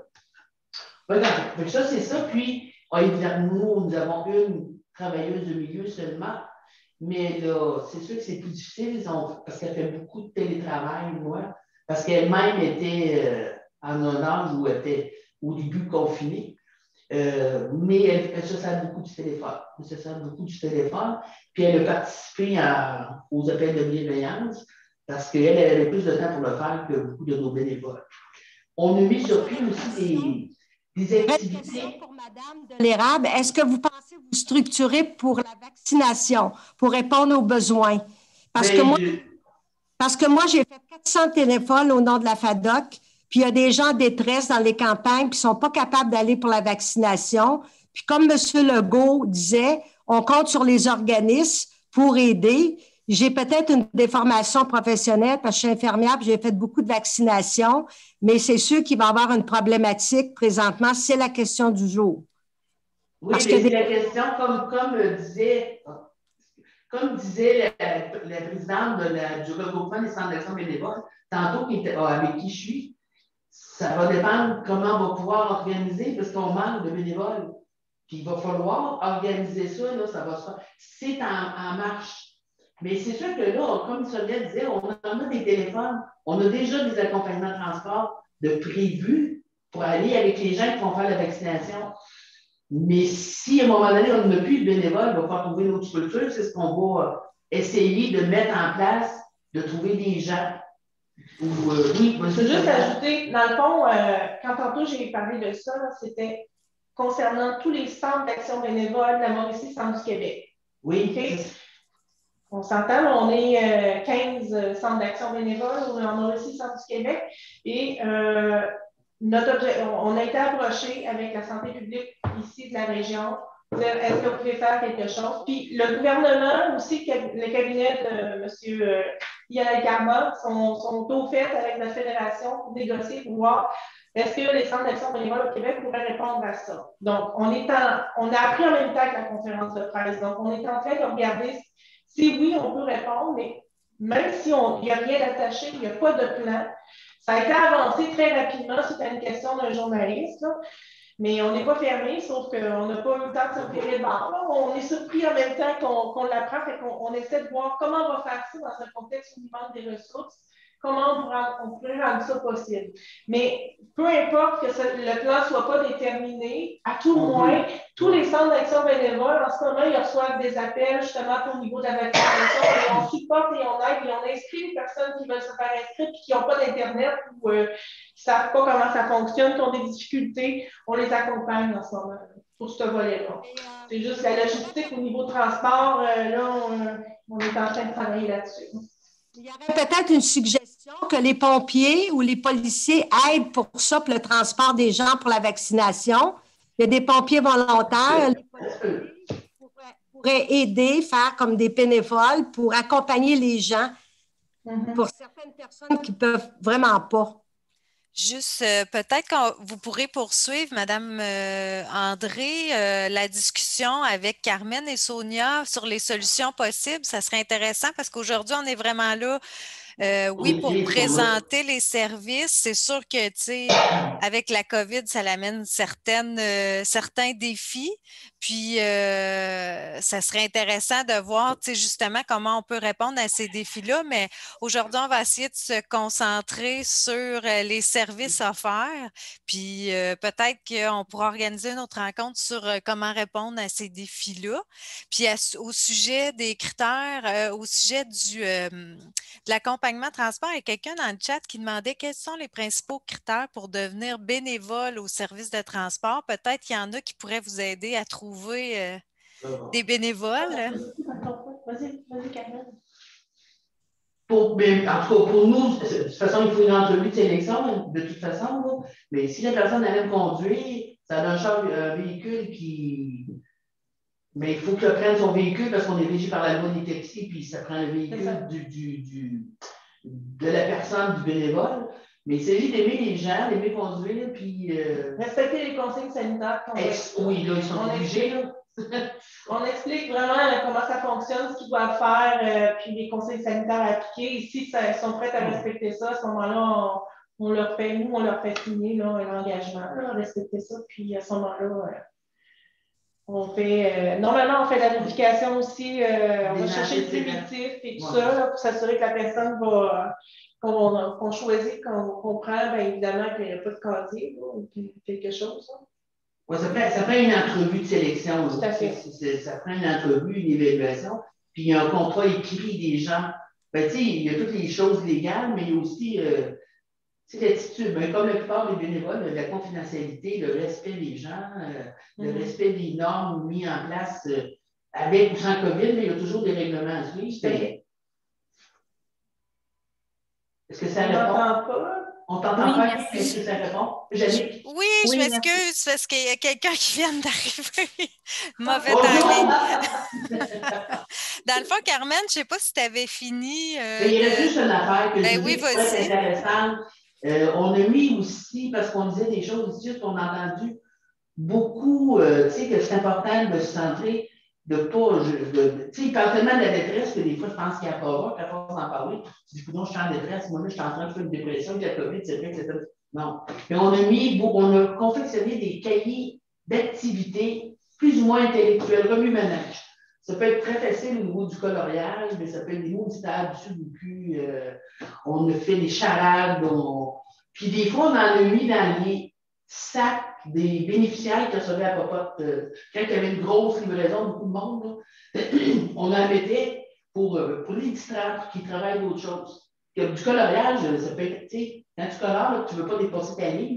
Ça, c'est ça. Puis, évidemment, nous avons une travailleuse de milieu seulement, mais là, c'est sûr que c'est plus difficile parce qu'elle fait beaucoup de télétravail, moi, parce qu'elle-même était en un âge où elle était au début confinée. Mais elle se sert beaucoup du téléphone. Puis elle a participé aux appels de bienveillance parce qu'elle avait plus de temps pour le faire que beaucoup de nos bénévoles. On a mis sur pied aussi des activités. Une question pour Mme de l'Érable. Est-ce que vous pensez vous structurer pour la vaccination, pour répondre aux besoins? Parce que moi, j'ai fait 400 téléphones au nom de la FADOC. Puis il y a des gens en détresse dans les campagnes qui ne sont pas capables d'aller pour la vaccination. Puis comme M. Legault disait, on compte sur les organismes pour aider. J'ai peut-être une déformation professionnelle parce que je suis infirmière et j'ai fait beaucoup de vaccinations, mais c'est sûr qu'il va y avoir une problématique présentement. C'est la question du jour. Oui, mais c'est la question, comme disait la présidente du regroupement des centres d'action bénévoles, tantôt avec qui je suis, ça va dépendre comment on va pouvoir organiser, parce qu'on manque de bénévoles. Puis il va falloir organiser ça, là, ça va se faire. C'est en marche. Mais c'est sûr que là, comme Sonia disait, on en a des téléphones, on a déjà des accompagnements de transport de prévus pour aller avec les gens qui vont faire la vaccination. Mais si à un moment donné, on n'a plus de bénévoles, on va falloir trouver une autre structure, c'est ce qu'on va essayer de mettre en place, de trouver des gens. Oui, je veux juste ajouter, dans le fond, quand tantôt j'ai parlé de ça, c'était concernant tous les centres d'action bénévole de la Mauricie, Centre du Québec. Oui. Okay? On s'entend, on est 15 centres d'action bénévole en Mauricie, Centre du Québec, et on a été approché avec la santé publique ici de la région, dire est-ce que vous pouvez faire quelque chose? Puis le gouvernement aussi, le cabinet de M. Yann Carma sont au fait avec la fédération pour négocier, pour voir est-ce que les centres d'action bénévole au Québec pourraient répondre à ça. Donc, on a appris en même temps que la conférence de presse. Donc, on est en train de regarder si oui, on peut répondre, mais même si il n'y a rien d'attaché, il n'y a pas de plan. Ça a été avancé très rapidement suite à une question d'un journaliste, là. Mais on n'est pas fermé, sauf qu'on n'a pas eu le temps de se virer de bord. On est surpris en même temps qu'on l'apprend, fait qu'on essaie de voir comment on va faire ça dans un contexte où il manque des ressources, comment on pourrait rendre ça possible. Mais peu importe que le plan ne soit pas déterminé, à tout le moins, tous les centres d'action bénévole, en ce moment, ils reçoivent des appels justement au niveau de la vaccination et on supporte et on aide et on inscrit les personnes qui veulent se faire inscrire et qui n'ont pas d'Internet ou qui ne savent pas comment ça fonctionne, qui ont des difficultés, on les accompagne en ce moment pour ce volet-là. C'est juste la logistique au niveau de transport, là, on est en train de travailler là-dessus. Il y aurait peut-être une suggestion que les pompiers ou les policiers aident pour ça, pour le transport des gens pour la vaccination. Il y a des pompiers volontaires. Les policiers pourraient aider, faire comme des bénévoles pour accompagner les gens pour certaines personnes qui ne peuvent vraiment pas. Juste, peut-être que vous pourrez poursuivre, Madame André, la discussion avec Carmen et Sonia sur les solutions possibles. Ça serait intéressant parce qu'aujourd'hui, on est vraiment là, oui, pour présenter les services. C'est sûr que, tu sais, avec la COVID, ça l'amène certains défis. Puis, ça serait intéressant de voir, tu sais, justement, comment on peut répondre à ces défis-là. Mais aujourd'hui, on va essayer de se concentrer sur les services offerts. Puis, peut-être qu'on pourra organiser une autre rencontre sur comment répondre à ces défis-là. Puis, au sujet des critères, au sujet de l'accompagnement transport, il y a quelqu'un dans le chat qui demandait quels sont les principaux critères pour devenir bénévole au service de transport. Peut-être qu'il y en a qui pourraient vous aider à trouver des bénévoles. Vas-y, Carmen. En tout cas, pour nous, de toute façon, il faut une entrevue de sélection, de toute façon. Là. Mais si la personne aime conduire, ça donne un véhicule qui. Mais il faut qu'elle prenne son véhicule parce qu'on est régi par la loi des taxis, puis ça prend le véhicule de la personne, du bénévole. Mais il s'agit d'aimer les gens, d'aimer conduire, puis. Respecter les consignes sanitaires. Oui, là, ils sont obligés. On explique vraiment comment ça fonctionne, ce qu'ils doivent faire, puis les consignes sanitaires à appliquer. Et si ils sont prêts à respecter ça, à ce moment-là, on leur fait signer l'engagement, respecter ça. Puis à ce moment-là, normalement, on fait la vérification aussi. On va chercher le primitif et tout ça là, pour s'assurer que la personne qu'on choisit, qu'on comprend, bien évidemment qu'il n'y a pas de casier ou quelque chose. Là. Oui, ça prend une entrevue de sélection. Tout à fait. Ça prend une entrevue, une évaluation, puis il y a un contrat écrit des gens. Ben, tu sais, il y a toutes les choses légales, mais il y a aussi l'attitude. Ben, comme la plupart des bénévoles, la confidentialité, le respect des gens, le respect des normes mis en place avec ou sans COVID, mais il y a toujours des règlements à suivre. Est-ce que ça répond? On t'entend pas? Est-ce que ça répond? Oui, je m'excuse parce qu'il y a quelqu'un qui vient d'arriver. Mauvais timing. Dans le fond, Carmen, je ne sais pas si tu avais fini. Il y avait juste une affaire que je trouvais très intéressante. On a mis aussi, parce qu'on disait des choses ici, qu'on a entendu beaucoup, tu sais, que c'est important de se centrer, de pas. Tu sais, il parle tellement de la détresse que des fois, je pense qu'il n'y a pas qu'à force d'en parler. Tu dis, non, je suis en détresse, moi, je suis en train de faire une dépression, avec la COVID, etc. Non. Mais on a confectionné des cahiers d'activités plus ou moins intellectuelles, remue-ménage. Ça peut être très facile au niveau du coloriage, mais ça peut être des mots du table, du sudoku. On a fait des charades. Puis des fois, on en a mis dans les sacs des bénéficiaires qui recevaient à Popote. Quand il y avait une grosse livraison, beaucoup de monde, là, on en mettait pour les distraire, qui travaillent d'autres choses. Du coloriage, ça peut être, tu sais, quand tu colores, tu ne veux pas dépasser ta ligne, là,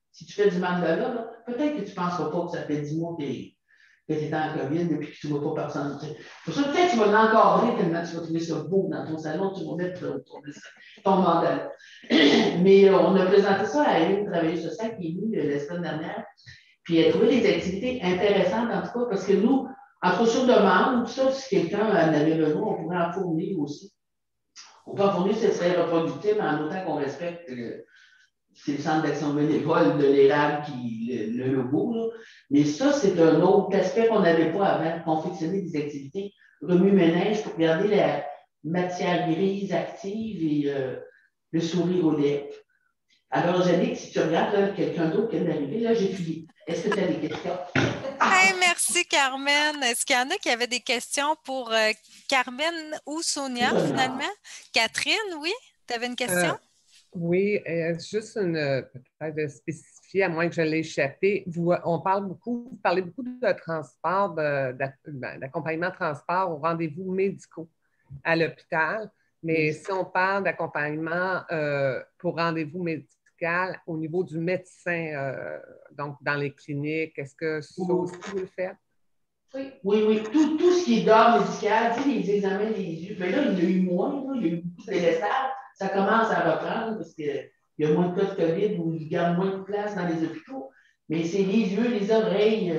Si tu fais du mandala, là, peut-être que tu ne penseras pas que ça fait 10 mois que tu es en COVID et que tu ne vois pas personne. Pour ça, peut-être que tu vas l'encadrer tellement tu vas trouver ça beau dans ton salon, tu vas mettre ton mandala. Mais on a présenté ça à une travailleuse sociale qui est venue la semaine dernière. Puis elle a trouvé des activités intéressantes, en tout cas, parce que nous, entre sur demande, ça, si quelqu'un en avait besoin, on pourrait en fournir aussi. On peut en fournir, ce serait reproductible en autant qu'on respecte c'est le centre d'action bénévole de l'érable qui le logo. Là. Mais ça, c'est un autre aspect qu'on n'avait pas avant, confectionner des activités remue-ménage pour garder la matière grise active et le sourire aux lèvres. Alors, Jannick, si tu regardes quelqu'un d'autre qui vient d'arriver, là, j'ai fini. Est-ce que tu as des questions? Hey, merci, Carmen. Est-ce qu'il y en a qui avaient des questions pour Carmen ou Sonia, finalement? Catherine, oui? Tu avais une question? Oui, juste peut-être de spécifier, à moins que je l'ai échappé. Vous parlez beaucoup de transport, d'accompagnement transport aux rendez-vous médicaux à l'hôpital. Mais si on parle d'accompagnement pour rendez-vous médical au niveau du médecin, donc dans les cliniques, est-ce que ça aussi vous le faites? Oui. Tout ce qui est d'ordre médical, tu sais, les examens des yeux, mais là, il y en a eu moins, là, il y a eu beaucoup de délestables. Ça commence à reprendre parce qu'il y a moins de cas de COVID où ils gardent moins de place dans les hôpitaux. Mais c'est les yeux, les oreilles.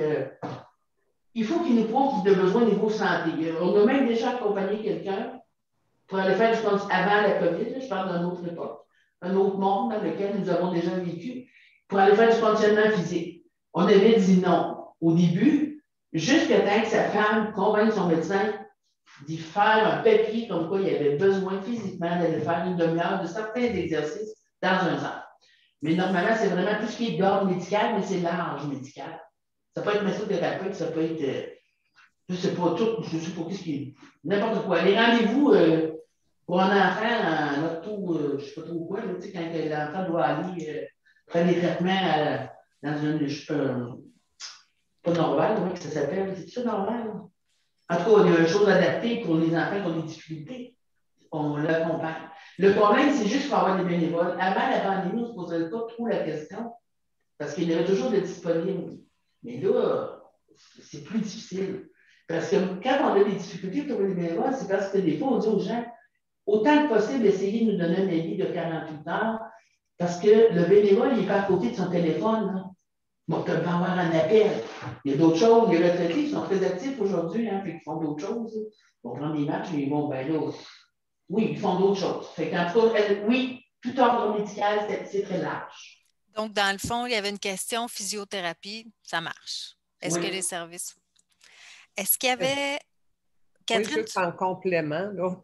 Il faut qu'ils nous prouvent de besoin au niveau santé. On a même déjà accompagné quelqu'un pour aller faire du conditionnement avant la COVID, là, je parle d'une autre époque, un autre monde dans lequel nous avons déjà vécu, pour aller faire du conditionnement physique. On avait dit non au début, jusqu'à temps que sa femme convainque son médecin d'y faire un papier comme quoi il avait besoin physiquement d'aller faire une demi-heure de certains exercices dans un centre. Mais normalement, c'est vraiment tout ce qui est d'ordre médical, mais c'est large médical. Ça peut être massothérapeute, ça peut être, je ne sais pas, tout, je ne sais pas ce qui est, n'importe quoi. Les rendez-vous pour un enfant en auto, je ne sais pas trop quoi, là, tu sais, quand l'enfant doit aller faire des traitements dans une, pas normal, comment ça s'appelle, c'est ça normal? En tout cas, il y a une chose adaptée pour les enfants qui ont des difficultés. On l'accompagne. Le problème, c'est juste qu'il faut avoir des bénévoles. Avant la pandémie, on ne se posait pas trop la question parce qu'il y avait toujours de disponibles. Mais là, c'est plus difficile. Parce que quand on a des difficultés pour les bénévoles, c'est parce que des fois, on dit aux gens, autant que possible, essayez de nous donner un avis de 48 heures parce que le bénévole, il n'est pas à côté de son téléphone. Là. Bon, tu peux avoir un appel. Il y a d'autres choses. Les retraités sont très actifs aujourd'hui, hein, ils font d'autres choses. Ils vont prendre des matchs, mais bon, ben là, oui, ils font d'autres choses. Fait qu'en tout cas, oui, tout ordre médical, c'est très large. Donc, dans le fond, il y avait une question physiothérapie, ça marche. Est-ce que les services... Est-ce qu'il y avait... Catherine, oui, juste en complément, là,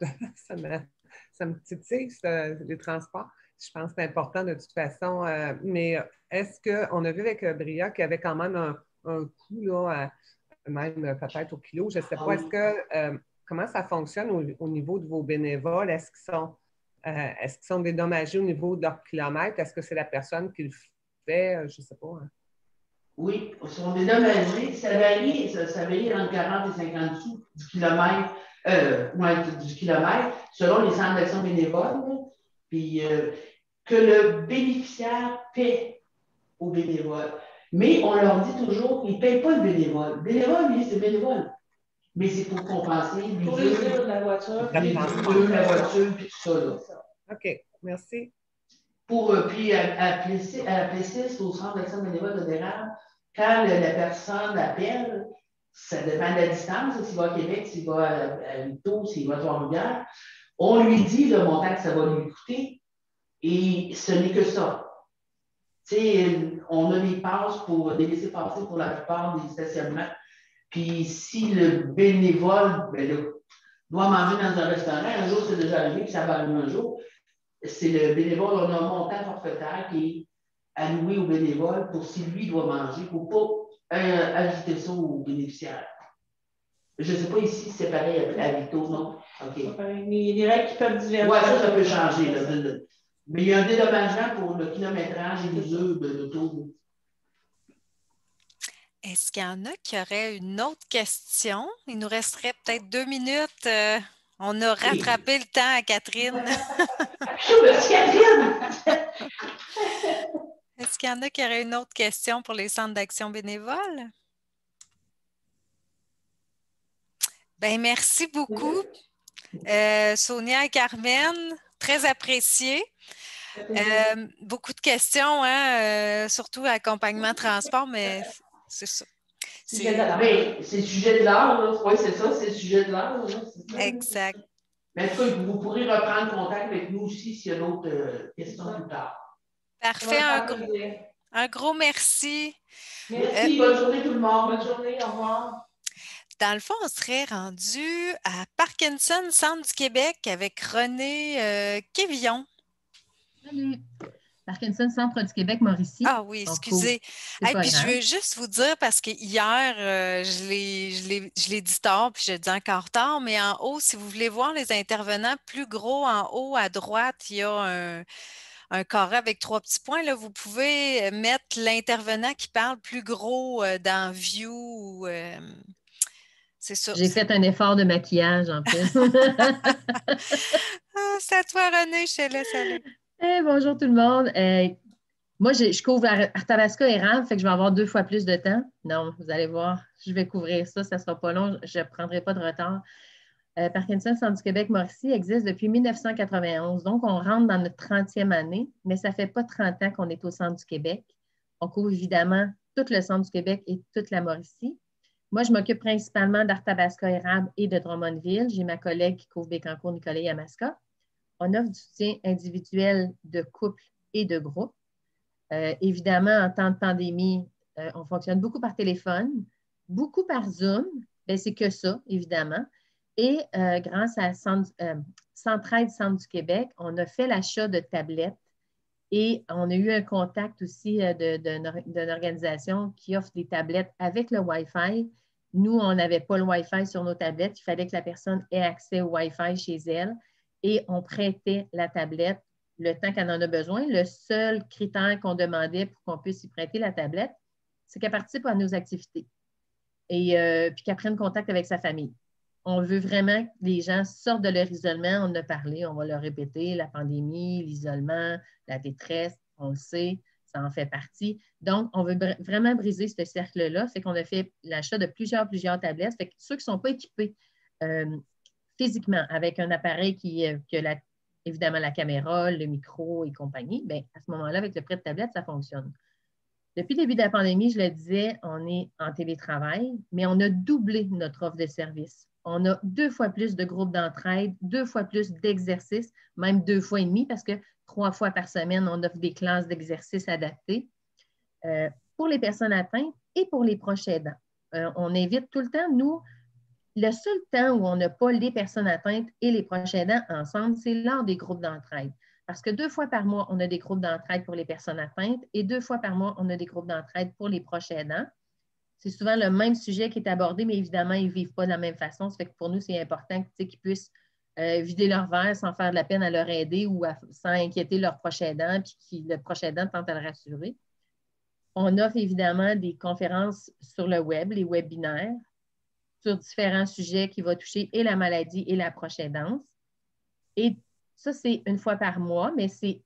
ça me titille, les transports. Je pense que c'est important de toute façon. Mais est-ce qu'on a vu avec Bria qu'il y avait quand même un coût, là, même peut-être au kilo, je ne sais pas. Est-ce que, comment ça fonctionne au niveau de vos bénévoles? Est-ce qu'ils sont dédommagés au niveau de leur kilomètre? Est-ce que c'est la personne qui le fait? Je ne sais pas. Hein. Oui, ils sont dédommagés. Ça varie entre 40 et 50 sous du kilomètre, selon les centres d'action bénévole. Puis que le bénéficiaire paie au bénévole. Mais on leur dit toujours qu'ils ne payent pas le bénévole. Le bénévole, lui, c'est bénévole. Mais c'est pour compenser pour les frais de la voiture. Les frais de la voiture, puis tout ça. Là. OK, merci. Puis à Plessis, au centre d'action bénévole de Dérable, quand la personne appelle, ça dépend de la distance, s'il va à Québec, s'il va à Victo, s'il va à Trois-Rivières, on lui dit le montant que ça va lui coûter et ce n'est que ça. Tu sais, on a des passes pour des laissez-passer pour la plupart des stationnements. Puis si le bénévole doit manger dans un restaurant, un jour c'est déjà arrivé, puis ça va arriver un jour, c'est le bénévole, on a un montant forfaitaire qui est alloué au bénévole pour si lui doit manger, il ne faut pas ajouter ça aux bénéficiaires. Je ne sais pas ici si c'est pareil à Victo, non? OK. Les règles qui peuvent diverger. Oui, ça peut changer. Là. Mais il y a un dédommagement pour le kilométrage et l'usure de l'auto. Est-ce qu'il y en a qui auraient une autre question? Il nous resterait peut-être 2 minutes. On a rattrapé le temps à Catherine. Merci, Catherine! Est-ce Est-ce qu'il y en a qui auraient une autre question pour les centres d'action bénévole? Bien, merci beaucoup, Sonia et Carmen. Très apprécié. Beaucoup de questions, hein, surtout accompagnement transport, mais c'est ça. C'est le sujet de l'art, oui, c'est ça, c'est le sujet de l'art. Exact. Mais en tout cas, vous pourrez reprendre contact avec nous aussi s'il y a d'autres questions plus tard. Parfait, un gros merci. Merci, bonne journée tout le monde. Bonne journée, au revoir. Dans le fond, on serait rendu à Parkinson, Centre du Québec, avec René Quévillon. Salut! Parkinson, Centre du Québec, Mauricie. Ah oui, excusez. Puis je veux juste vous dire, parce que hier, je l'ai dit tard, puis je l'ai dit encore tard, mais en haut, si vous voulez voir les intervenants plus gros, en haut à droite, il y a un carré avec 3 petits points. Là, vous pouvez mettre l'intervenant qui parle plus gros dans View. C'est ça. J'ai fait un effort de maquillage en plus. C'est à toi, René, je te laisse aller. Hey, bonjour tout le monde. Moi, je couvre Arthabasca et Rame, fait que je vais avoir 2 fois plus de temps. Non, vous allez voir, je vais couvrir ça, ça ne sera pas long, je ne prendrai pas de retard. Parkinson, Centre du Québec, Mauricie existe depuis 1991, donc on rentre dans notre 30e année, mais ça ne fait pas 30 ans qu'on est au Centre du Québec. On couvre évidemment tout le Centre du Québec et toute la Mauricie. Moi, je m'occupe principalement d'Arthabasca, Érable et de Drummondville. J'ai ma collègue qui couvre Bécancour, Nicolet et Yamaska. On offre du soutien individuel de couple et de groupe. Évidemment, en temps de pandémie, on fonctionne beaucoup par téléphone, beaucoup par Zoom. Bien, c'est que ça, évidemment. Et grâce à Centraide Centre du Québec, on a fait l'achat de tablettes et on a eu un contact aussi d'une organisation qui offre des tablettes avec le Wi-Fi. Nous, on n'avait pas le Wi-Fi sur nos tablettes. Il fallait que la personne ait accès au Wi-Fi chez elle et on prêtait la tablette le temps qu'elle en a besoin. Le seul critère qu'on demandait pour qu'on puisse y prêter la tablette, c'est qu'elle participe à nos activités et puis qu'elle prenne contact avec sa famille. On veut vraiment que les gens sortent de leur isolement. On en a parlé, on va le répéter, la pandémie, l'isolement, la détresse, on le sait, ça en fait partie. Donc, on veut vraiment briser ce cercle-là. Fait qu'on a fait l'achat de plusieurs tablettes. Fait que ceux qui ne sont pas équipés physiquement avec un appareil qui a évidemment la caméra, le micro et compagnie, bien, à ce moment-là, avec le prêt de tablette, ça fonctionne. Depuis le début de la pandémie, je le disais, on est en télétravail, mais on a doublé notre offre de services. On a 2 fois plus de groupes d'entraide, 2 fois plus d'exercices, même 2 fois et demi, parce que 3 fois par semaine, on offre des classes d'exercices adaptées pour les personnes atteintes et pour les proches aidants. On invite tout le temps, nous, le seul temps où on n'a pas les personnes atteintes et les proches aidants ensemble, c'est lors des groupes d'entraide. Parce que 2 fois par mois, on a des groupes d'entraide pour les personnes atteintes et 2 fois par mois, on a des groupes d'entraide pour les proches aidants. C'est souvent le même sujet qui est abordé, mais évidemment, ils ne vivent pas de la même façon. Ça fait que pour nous, c'est important qu'ils puissent vider leur verre sans faire de la peine à leur aider ou sans inquiéter leur proche aidant, puis le proche aidant tente à le rassurer. On offre évidemment des conférences sur le web, les webinaires, sur différents sujets qui vont toucher et la maladie et la proche aidance. Et ça, c'est 1 fois par mois, mais c'est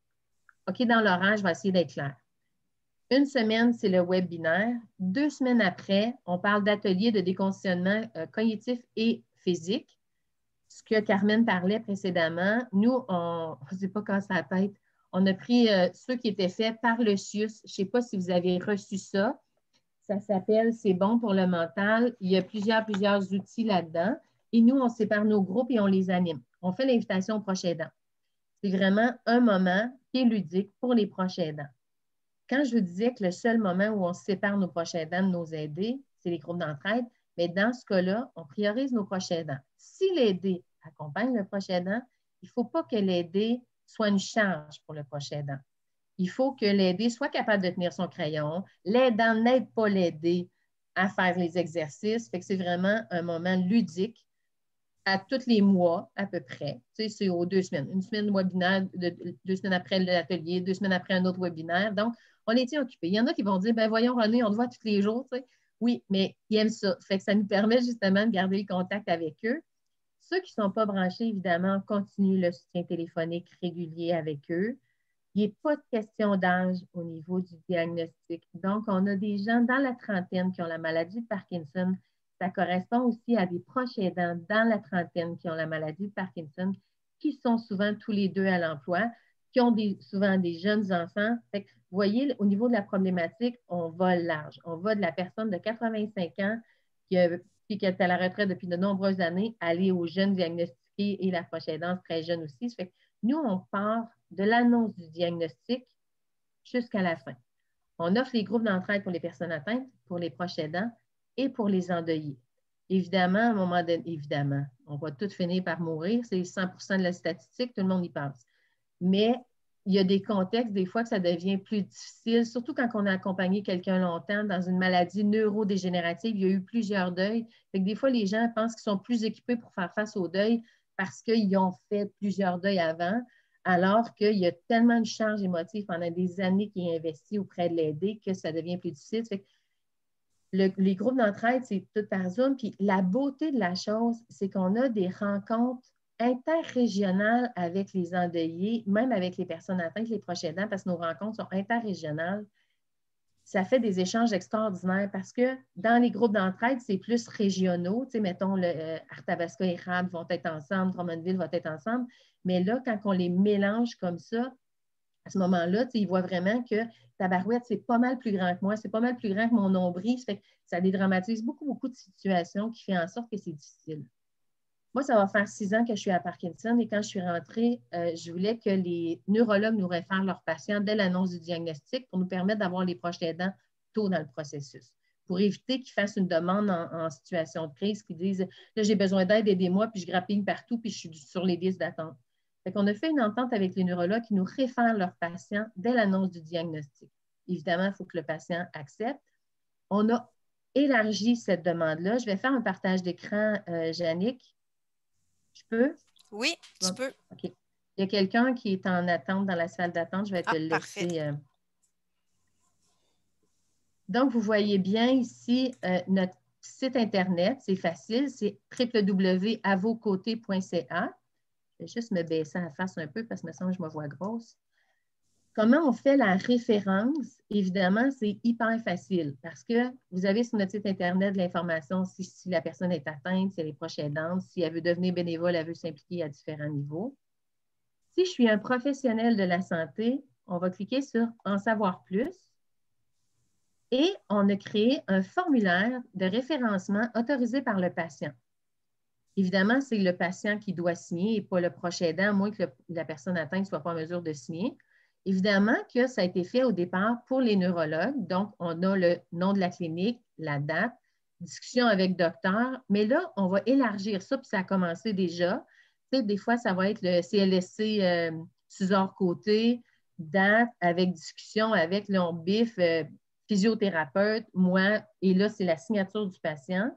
OK dans l'horaire, je vais essayer d'être claire. 1 semaine, c'est le webinaire. 2 semaines après, on parle d'ateliers de déconditionnement cognitif et physique. Ce que Carmen parlait précédemment, nous, on ne sait pas quand ça tête. On a pris ceux qui étaient faits par le CIUS. Je ne sais pas si vous avez reçu ça. Ça s'appelle « C'est bon pour le mental ». Il y a plusieurs outils là-dedans. Et nous, on sépare nos groupes et on les anime. On fait l'invitation aux proches aidants. C'est vraiment un moment qui est ludique pour les proches aidants. Quand je vous disais que le seul moment où on sépare nos proches aidants de nos aidés, c'est les groupes d'entraide, mais dans ce cas-là, on priorise nos proches aidants. Si l'aidé accompagne le proche aidant, il ne faut pas que l'aidé soit une charge pour le proche aidant. Il faut que l'aidé soit capable de tenir son crayon. L'aidant n'aide pas l'aidé à faire les exercices. Fait que c'est vraiment un moment ludique à tous les mois à peu près. Tu sais, c'est aux 2 semaines. 1 semaine webinaire, 2 semaines après l'atelier, 2 semaines après un autre webinaire. Donc, on les tient occupés. Il y en a qui vont dire, ben voyons René, on te voit tous les jours. Tu sais. Oui, mais ils aiment ça. Fait que ça nous permet justement de garder le contact avec eux. Ceux qui ne sont pas branchés, évidemment, continuent le soutien téléphonique régulier avec eux. Il n'est pas de question d'âge au niveau du diagnostic. Donc, on a des gens dans la trentaine qui ont la maladie de Parkinson. Ça correspond aussi à des proches aidants dans la trentaine qui ont la maladie de Parkinson, qui sont souvent tous les deux à l'emploi, qui ont souvent des jeunes enfants. Fait que, vous voyez, au niveau de la problématique, on va large. On va de la personne de 85 ans qui est à la retraite depuis de nombreuses années, aller aux jeunes diagnostiqués et la proche aidance très jeune aussi. Fait que nous, on part de l'annonce du diagnostic jusqu'à la fin. On offre les groupes d'entraide pour les personnes atteintes, pour les proches aidants et pour les endeuillés. Évidemment, à un moment donné, évidemment, on va tous finir par mourir. C'est 100% de la statistique, tout le monde y pense. Mais il y a des contextes, des fois, que ça devient plus difficile, surtout quand on a accompagné quelqu'un longtemps dans une maladie neurodégénérative. Il y a eu plusieurs deuils. Fait que des fois, les gens pensent qu'ils sont plus équipés pour faire face au deuil parce qu'ils ont fait plusieurs deuils avant, alors qu'il y a tellement de charge émotive pendant des années qui est investie auprès de l'aider que ça devient plus difficile. Fait que les groupes d'entraide, c'est tout par Zoom. Puis la beauté de la chose, c'est qu'on a des rencontres interrégionales avec les endeuillés, même avec les personnes atteintes, les proches aidants, parce que nos rencontres sont interrégionales. Ça fait des échanges extraordinaires parce que dans les groupes d'entraide, c'est plus régionaux. Tu sais, mettons, Arthabasca et Érable vont être ensemble, Drummondville va être ensemble. Mais là, quand on les mélange comme ça, à ce moment-là, ils voient vraiment que tabarouette, c'est pas mal plus grand que moi, c'est pas mal plus grand que mon nombril. Ça fait que ça dédramatise beaucoup, beaucoup de situations qui font en sorte que c'est difficile. Moi, ça va faire 6 ans que je suis à Parkinson et quand je suis rentrée, je voulais que les neurologues nous réfèrent leurs patients dès l'annonce du diagnostic pour nous permettre d'avoir les proches aidants tôt dans le processus, pour éviter qu'ils fassent une demande en situation de crise, qu'ils disent « là, j'ai besoin d'aide, aidez-moi », puis je grappille partout, puis je suis sur les listes d'attente. Fait qu'on a fait une entente avec les neurologues qui nous réfèrent leurs patients dès l'annonce du diagnostic. Évidemment, il faut que le patient accepte. On a élargi cette demande-là. Je vais faire un partage d'écran, Jannick. Je peux? Oui, tu peux. OK. Il y a quelqu'un qui est en attente dans la salle d'attente. Je vais te le laisser. Donc, vous voyez bien ici notre site Internet. C'est facile. C'est www.avocôtés.ca. Je vais juste me baisser la face un peu parce que me semble que je me vois grosse. Comment on fait la référence? Évidemment, c'est hyper facile parce que vous avez sur notre site Internet de l'information si la personne est atteinte, si elle est proche aidante, si elle veut devenir bénévole, elle veut s'impliquer à différents niveaux. Si je suis un professionnel de la santé, on va cliquer sur « En savoir plus » et on a créé un formulaire de référencement autorisé par le patient. Évidemment, c'est le patient qui doit signer et pas le proche aidant, à moins que la personne atteinte ne soit pas en mesure de signer. Évidemment que ça a été fait au départ pour les neurologues. Donc, on a le nom de la clinique, la date, discussion avec docteur. Mais là, on va élargir ça, puis ça a commencé déjà. Tu sais, des fois, ça va être le CLSC Suzor-Côté, date avec discussion avec le BIF, physiothérapeute, moi. Et là, c'est la signature du patient.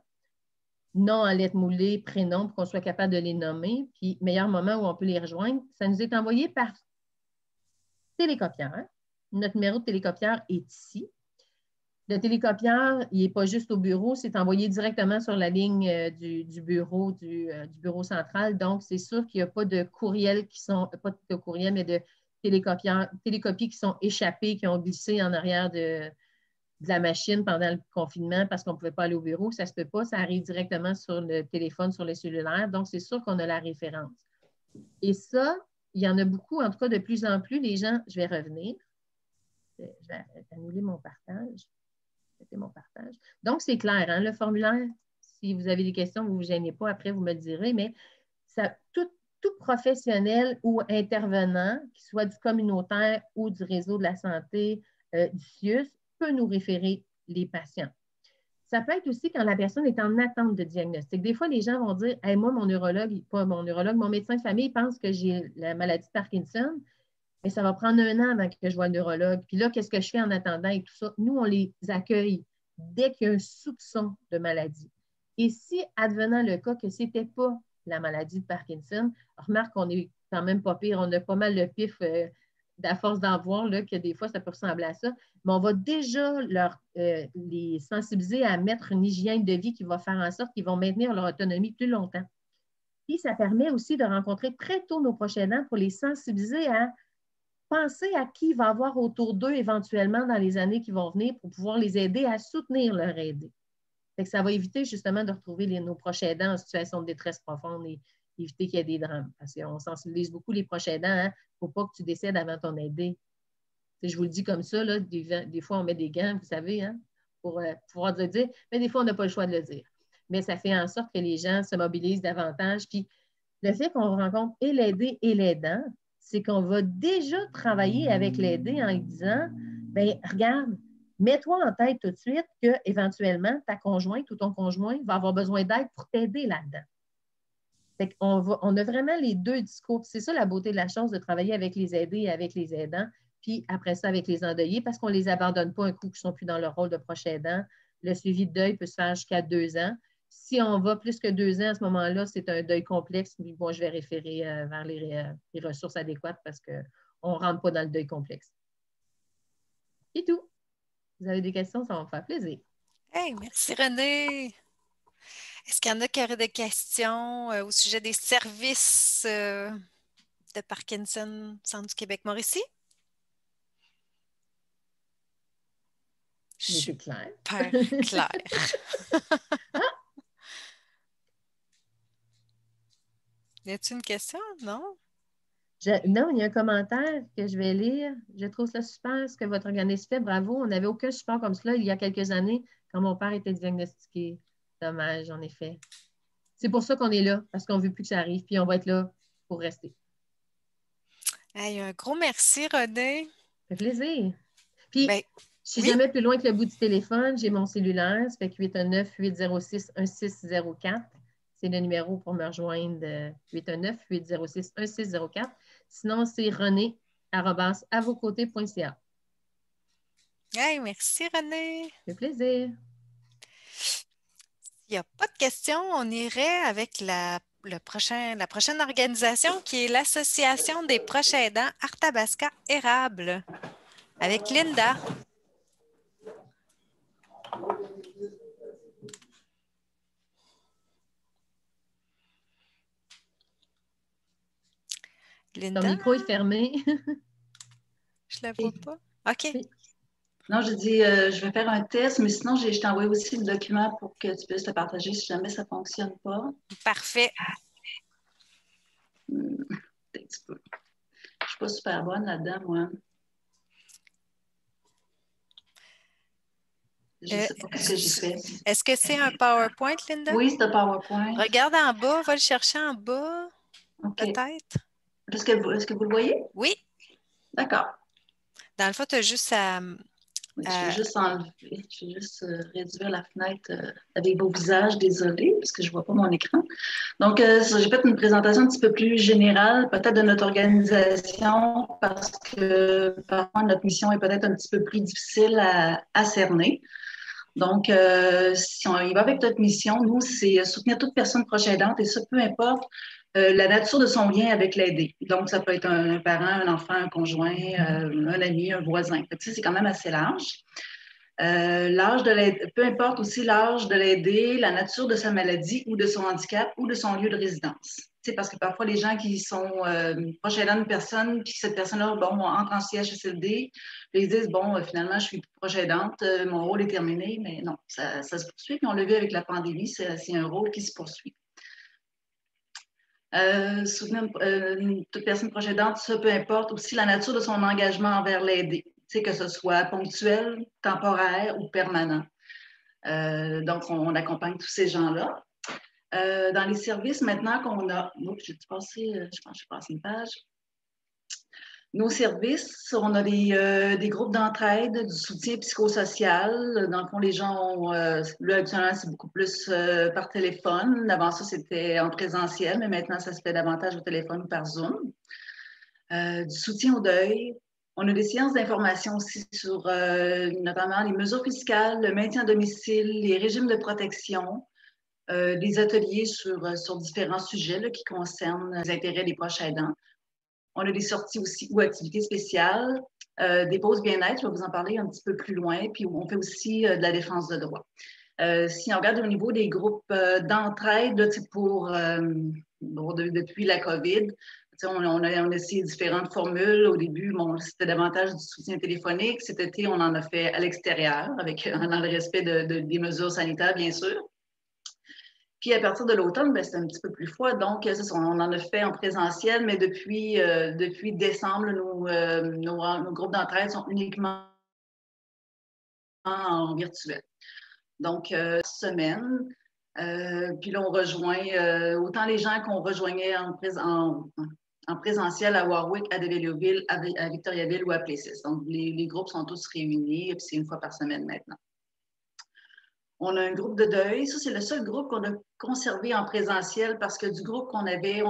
Nom en lettres moulées, prénom, pour qu'on soit capable de les nommer. Puis, meilleur moment où on peut les rejoindre. Ça nous est envoyé par télécopieur. Notre numéro de télécopieur est ici. Le télécopieur, il n'est pas juste au bureau, c'est envoyé directement sur la ligne du bureau central. Donc, c'est sûr qu'il n'y a pas de courriels qui sont, pas de courriel, mais de télécopies qui sont échappées, qui ont glissé en arrière de la machine pendant le confinement parce qu'on ne pouvait pas aller au bureau. Ça ne se peut pas, ça arrive directement sur le téléphone, sur les cellulaires. Donc, c'est sûr qu'on a la référence. Et ça, il y en a beaucoup, en tout cas de plus en plus, les gens, je vais revenir. Je vais annuler mon partage. C'était mon partage. Donc, c'est clair, hein, le formulaire, si vous avez des questions, vous ne vous gênez pas, après vous me le direz, mais ça, tout professionnel ou intervenant, qu'il soit du communautaire ou du réseau de la santé, du CIUS, peut nous référer les patients. Ça peut être aussi quand la personne est en attente de diagnostic. Des fois, les gens vont dire hey, « moi, mon neurologue, pas mon neurologue, mon médecin de famille pense que j'ai la maladie de Parkinson, mais ça va prendre 1 an avant que je vois le neurologue. Puis là, qu'est-ce que je fais en attendant et tout ça? » Nous, on les accueille dès qu'il y a un soupçon de maladie. Et si, advenant le cas que ce n'était pas la maladie de Parkinson, remarque qu'on n'est quand même pas pire, on a pas mal le pif à force d'en voir, là, que des fois, ça peut ressembler à ça, mais on va déjà les sensibiliser à mettre une hygiène de vie qui va faire en sorte qu'ils vont maintenir leur autonomie plus longtemps. Puis, ça permet aussi de rencontrer très tôt nos proches aidants pour les sensibiliser à penser à qui va avoir autour d'eux éventuellement dans les années qui vont venir pour pouvoir les aider à soutenir leur aidé. Fait que ça va éviter justement de retrouver nos proches aidants en situation de détresse profonde et éviter qu'il y ait des drames. Parce qu'on sensibilise beaucoup les proches aidants. Il ne faut pas que tu décèdes avant ton aidé. Je vous le dis comme ça, là, des fois, on met des gants, vous savez, hein, pour pouvoir le dire, mais des fois, on n'a pas le choix de le dire. Mais ça fait en sorte que les gens se mobilisent davantage. Puis le fait qu'on rencontre et l'aidé et l'aidant, c'est qu'on va déjà travailler avec l'aidé en lui disant, bien, regarde, mets-toi en tête tout de suite qu'éventuellement, ta conjointe ou ton conjoint va avoir besoin d'aide pour t'aider là-dedans. Fait on a vraiment les deux discours. C'est ça la beauté de la chose de travailler avec les aidés et avec les aidants, puis après ça avec les endeuillés, parce qu'on ne les abandonne pas un coup qu'ils ne sont plus dans leur rôle de proche aidant. Le suivi de deuil peut se faire jusqu'à 2 ans. Si on va plus que 2 ans, à ce moment-là, c'est un deuil complexe. Puis bon, je vais référer vers les ressources adéquates parce qu'on ne rentre pas dans le deuil complexe. Et tout. Vous avez des questions, ça va me faire plaisir. Hey, merci Renée. Est-ce qu'il y en a qui auraient des questions au sujet des services de Parkinson Centre du Québec-Mauricie? C'est clair. Super clair. Y a-t-il une question? Non? Non, il y a un commentaire que je vais lire. Je trouve ça super ce que votre organisme fait. Bravo. On n'avait aucun support comme cela il y a quelques années quand mon père était diagnostiqué. Dommage, en effet. C'est pour ça qu'on est là, parce qu'on ne veut plus que ça arrive, puis on va être là pour rester. Hey, un gros merci, Renée. Ça fait plaisir. Puis, si jamais plus loin que le bout du téléphone, j'ai mon cellulaire, ça fait que 819-806-1604. C'est le numéro pour me rejoindre, 819-806-1604. Sinon, c'est rené@avocôtés.ca. Hey, merci, Renée. Ça fait plaisir. S'il n'y a pas de questions, on irait avec la prochaine organisation qui est l'Association des proches aidants Arthabasca Érable avec Linda. Linda? Ton micro est fermé. Je ne la vois pas. OK. Oui. Non, je dis, je vais faire un test, mais sinon, je t'ai envoyé aussi le document pour que tu puisses le partager si jamais ça ne fonctionne pas. Parfait. Un petit peu. Je ne suis pas super bonne là-dedans, moi. Je ne sais pas ce que j'ai fait. Est-ce que c'est un PowerPoint, Linda? Oui, c'est un PowerPoint. Regarde en bas, va le chercher en bas, peut-être. Est-ce que vous le voyez? Oui. D'accord. Dans le fond, tu as juste à... Je vais juste enlever, je vais juste réduire la fenêtre avec vos visages, désolée, parce que je ne vois pas mon écran. Donc, j'ai fait une présentation un petit peu plus générale, peut-être de notre organisation, parce que parfois notre mission est peut-être un petit peu plus difficile à cerner. Donc, si on y va avec notre mission, nous, c'est soutenir toute personne proche aidante, et ça, peu importe la nature de son lien avec l'aidé. Donc, ça peut être un parent, un enfant, un conjoint, un ami, un voisin. C'est quand même assez large. L'âge de l'aidé, peu importe aussi l'âge de l'aidé, la nature de sa maladie ou de son handicap ou de son lieu de résidence. Parce que parfois, les gens qui sont proches aidants d'une personne, puis cette personne-là, bon, entre en CHSLD, ils disent, bon, finalement, je suis proche aidante, mon rôle est terminé, mais non, ça se poursuit. Puis on l'a vu avec la pandémie, c'est un rôle qui se poursuit. Soutenir toute personne proche aidante, ça peu importe aussi la nature de son engagement envers l'aidé, que ce soit ponctuel, temporaire ou permanent. Donc, on accompagne tous ces gens-là. Dans les services, maintenant qu'on a... Oups, j'ai passé, je pense que j'ai passé une page. Nos services, on a des groupes d'entraide, du soutien psychosocial. Dans le fond, les gens ont... là, actuellement, c'est beaucoup plus par téléphone. Avant ça, c'était en présentiel, mais maintenant, ça se fait davantage au téléphone ou par Zoom. Du soutien au deuil. On a des séances d'information aussi sur notamment les mesures fiscales, le maintien à domicile, les régimes de protection, des ateliers sur différents sujets là, qui concernent les intérêts des proches aidants. On a des sorties aussi ou activités spéciales, des pauses bien-être, je vais vous en parler un petit peu plus loin, puis on fait aussi de la défense de droit. Si on regarde au niveau des groupes d'entraide, depuis la COVID, On a essayé différentes formules. Au début, bon, c'était davantage du soutien téléphonique. Cet été, on en a fait à l'extérieur, dans le respect des mesures sanitaires, bien sûr. Puis à partir de l'automne, ben, c'était un petit peu plus froid, donc on en a fait en présentiel, mais depuis décembre, nos groupes d'entraide sont uniquement en virtuel. Donc, semaine. Puis là, on rejoint autant les gens qu'on rejoignait en présentiel à Warwick, à Devileville, à Victoriaville ou à Plessis. Donc, les groupes sont tous réunis, et puis c'est une fois par semaine maintenant. On a un groupe de deuil. Ça, c'est le seul groupe qu'on a conservé en présentiel parce que du groupe qu'on avait,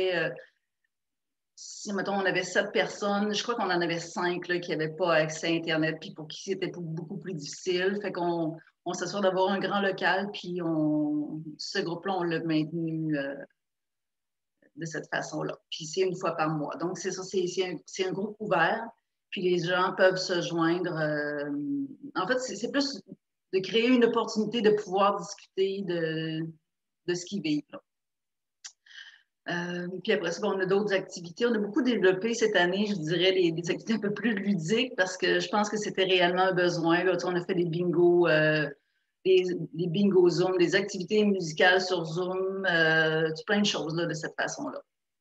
si, mettons, on avait 7 personnes, je crois qu'on en avait 5 là, qui n'avaient pas accès à Internet, puis pour qui c'était beaucoup plus difficile. Fait qu'on s'assure d'avoir un grand local, puis ce groupe-là, on l'a maintenu de cette façon-là. Puis c'est une fois par mois. Donc, c'est ça, c'est un groupe ouvert, puis les gens peuvent se joindre. En fait, c'est plus de créer une opportunité de pouvoir discuter de ce qu'ils vivent. Puis après ça, on a d'autres activités. On a beaucoup développé cette année, je dirais, des activités un peu plus ludiques parce que je pense que c'était réellement un besoin. Là, on a fait des bingos, des bingos Zoom, des activités musicales sur Zoom, plein de choses là, de cette façon-là.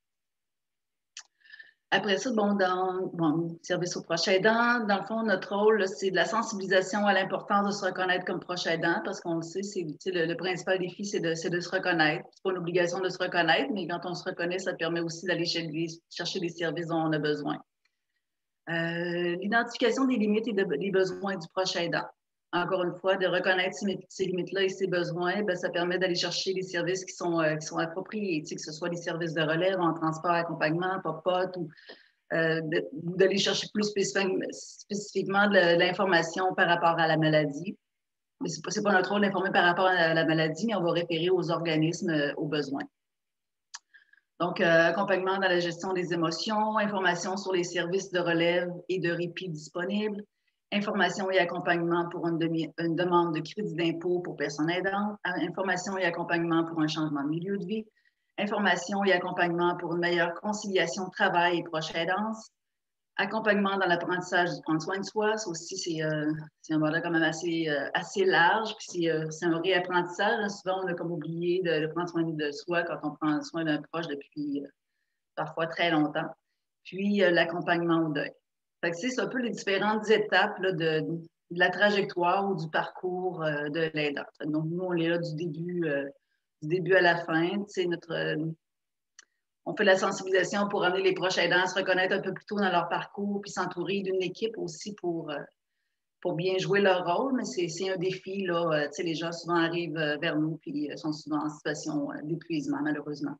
Après ça, service aux proches aidants, dans le fond, notre rôle, c'est de la sensibilisation à l'importance de se reconnaître comme proche aidant, parce qu'on le sait, le principal défi, c'est de se reconnaître. C'est pas une obligation de se reconnaître, mais quand on se reconnaît, ça permet aussi d'aller chercher des services dont on a besoin. L'identification des limites et des besoins du proche aidant. Encore une fois, de reconnaître ces limites-là et ces besoins, ça permet d'aller chercher des services qui sont appropriés, que ce soit des services de relève en transport, accompagnement, popote, ou d'aller chercher plus spécifiquement de l'information par rapport à la maladie. Mais ce n'est pas notre rôle d'informer par rapport à la maladie, mais on va référer aux organismes aux besoins. Donc, accompagnement dans la gestion des émotions, information sur les services de relève et de répit disponibles, information et accompagnement pour une demande de crédit d'impôt pour personnes aidantes, information et accompagnement pour un changement de milieu de vie, information et accompagnement pour une meilleure conciliation travail et proche aidance, accompagnement dans l'apprentissage du prendre soin de soi. Ça aussi, c'est un modèle quand même assez large, puis c'est un réapprentissage. Souvent, on a comme oublié de prendre soin de soi quand on prend soin d'un proche depuis parfois très longtemps. Puis, l'accompagnement au deuil. C'est un peu les différentes étapes là, de la trajectoire ou du parcours de l'aidant. Donc, nous, on est là du début à la fin. On fait la sensibilisation pour amener les proches aidants à se reconnaître un peu plus tôt dans leur parcours, puis s'entourer d'une équipe aussi pour bien jouer leur rôle. Mais c'est un défi. Là, les gens souvent arrivent vers nous puis sont souvent en situation d'épuisement, malheureusement.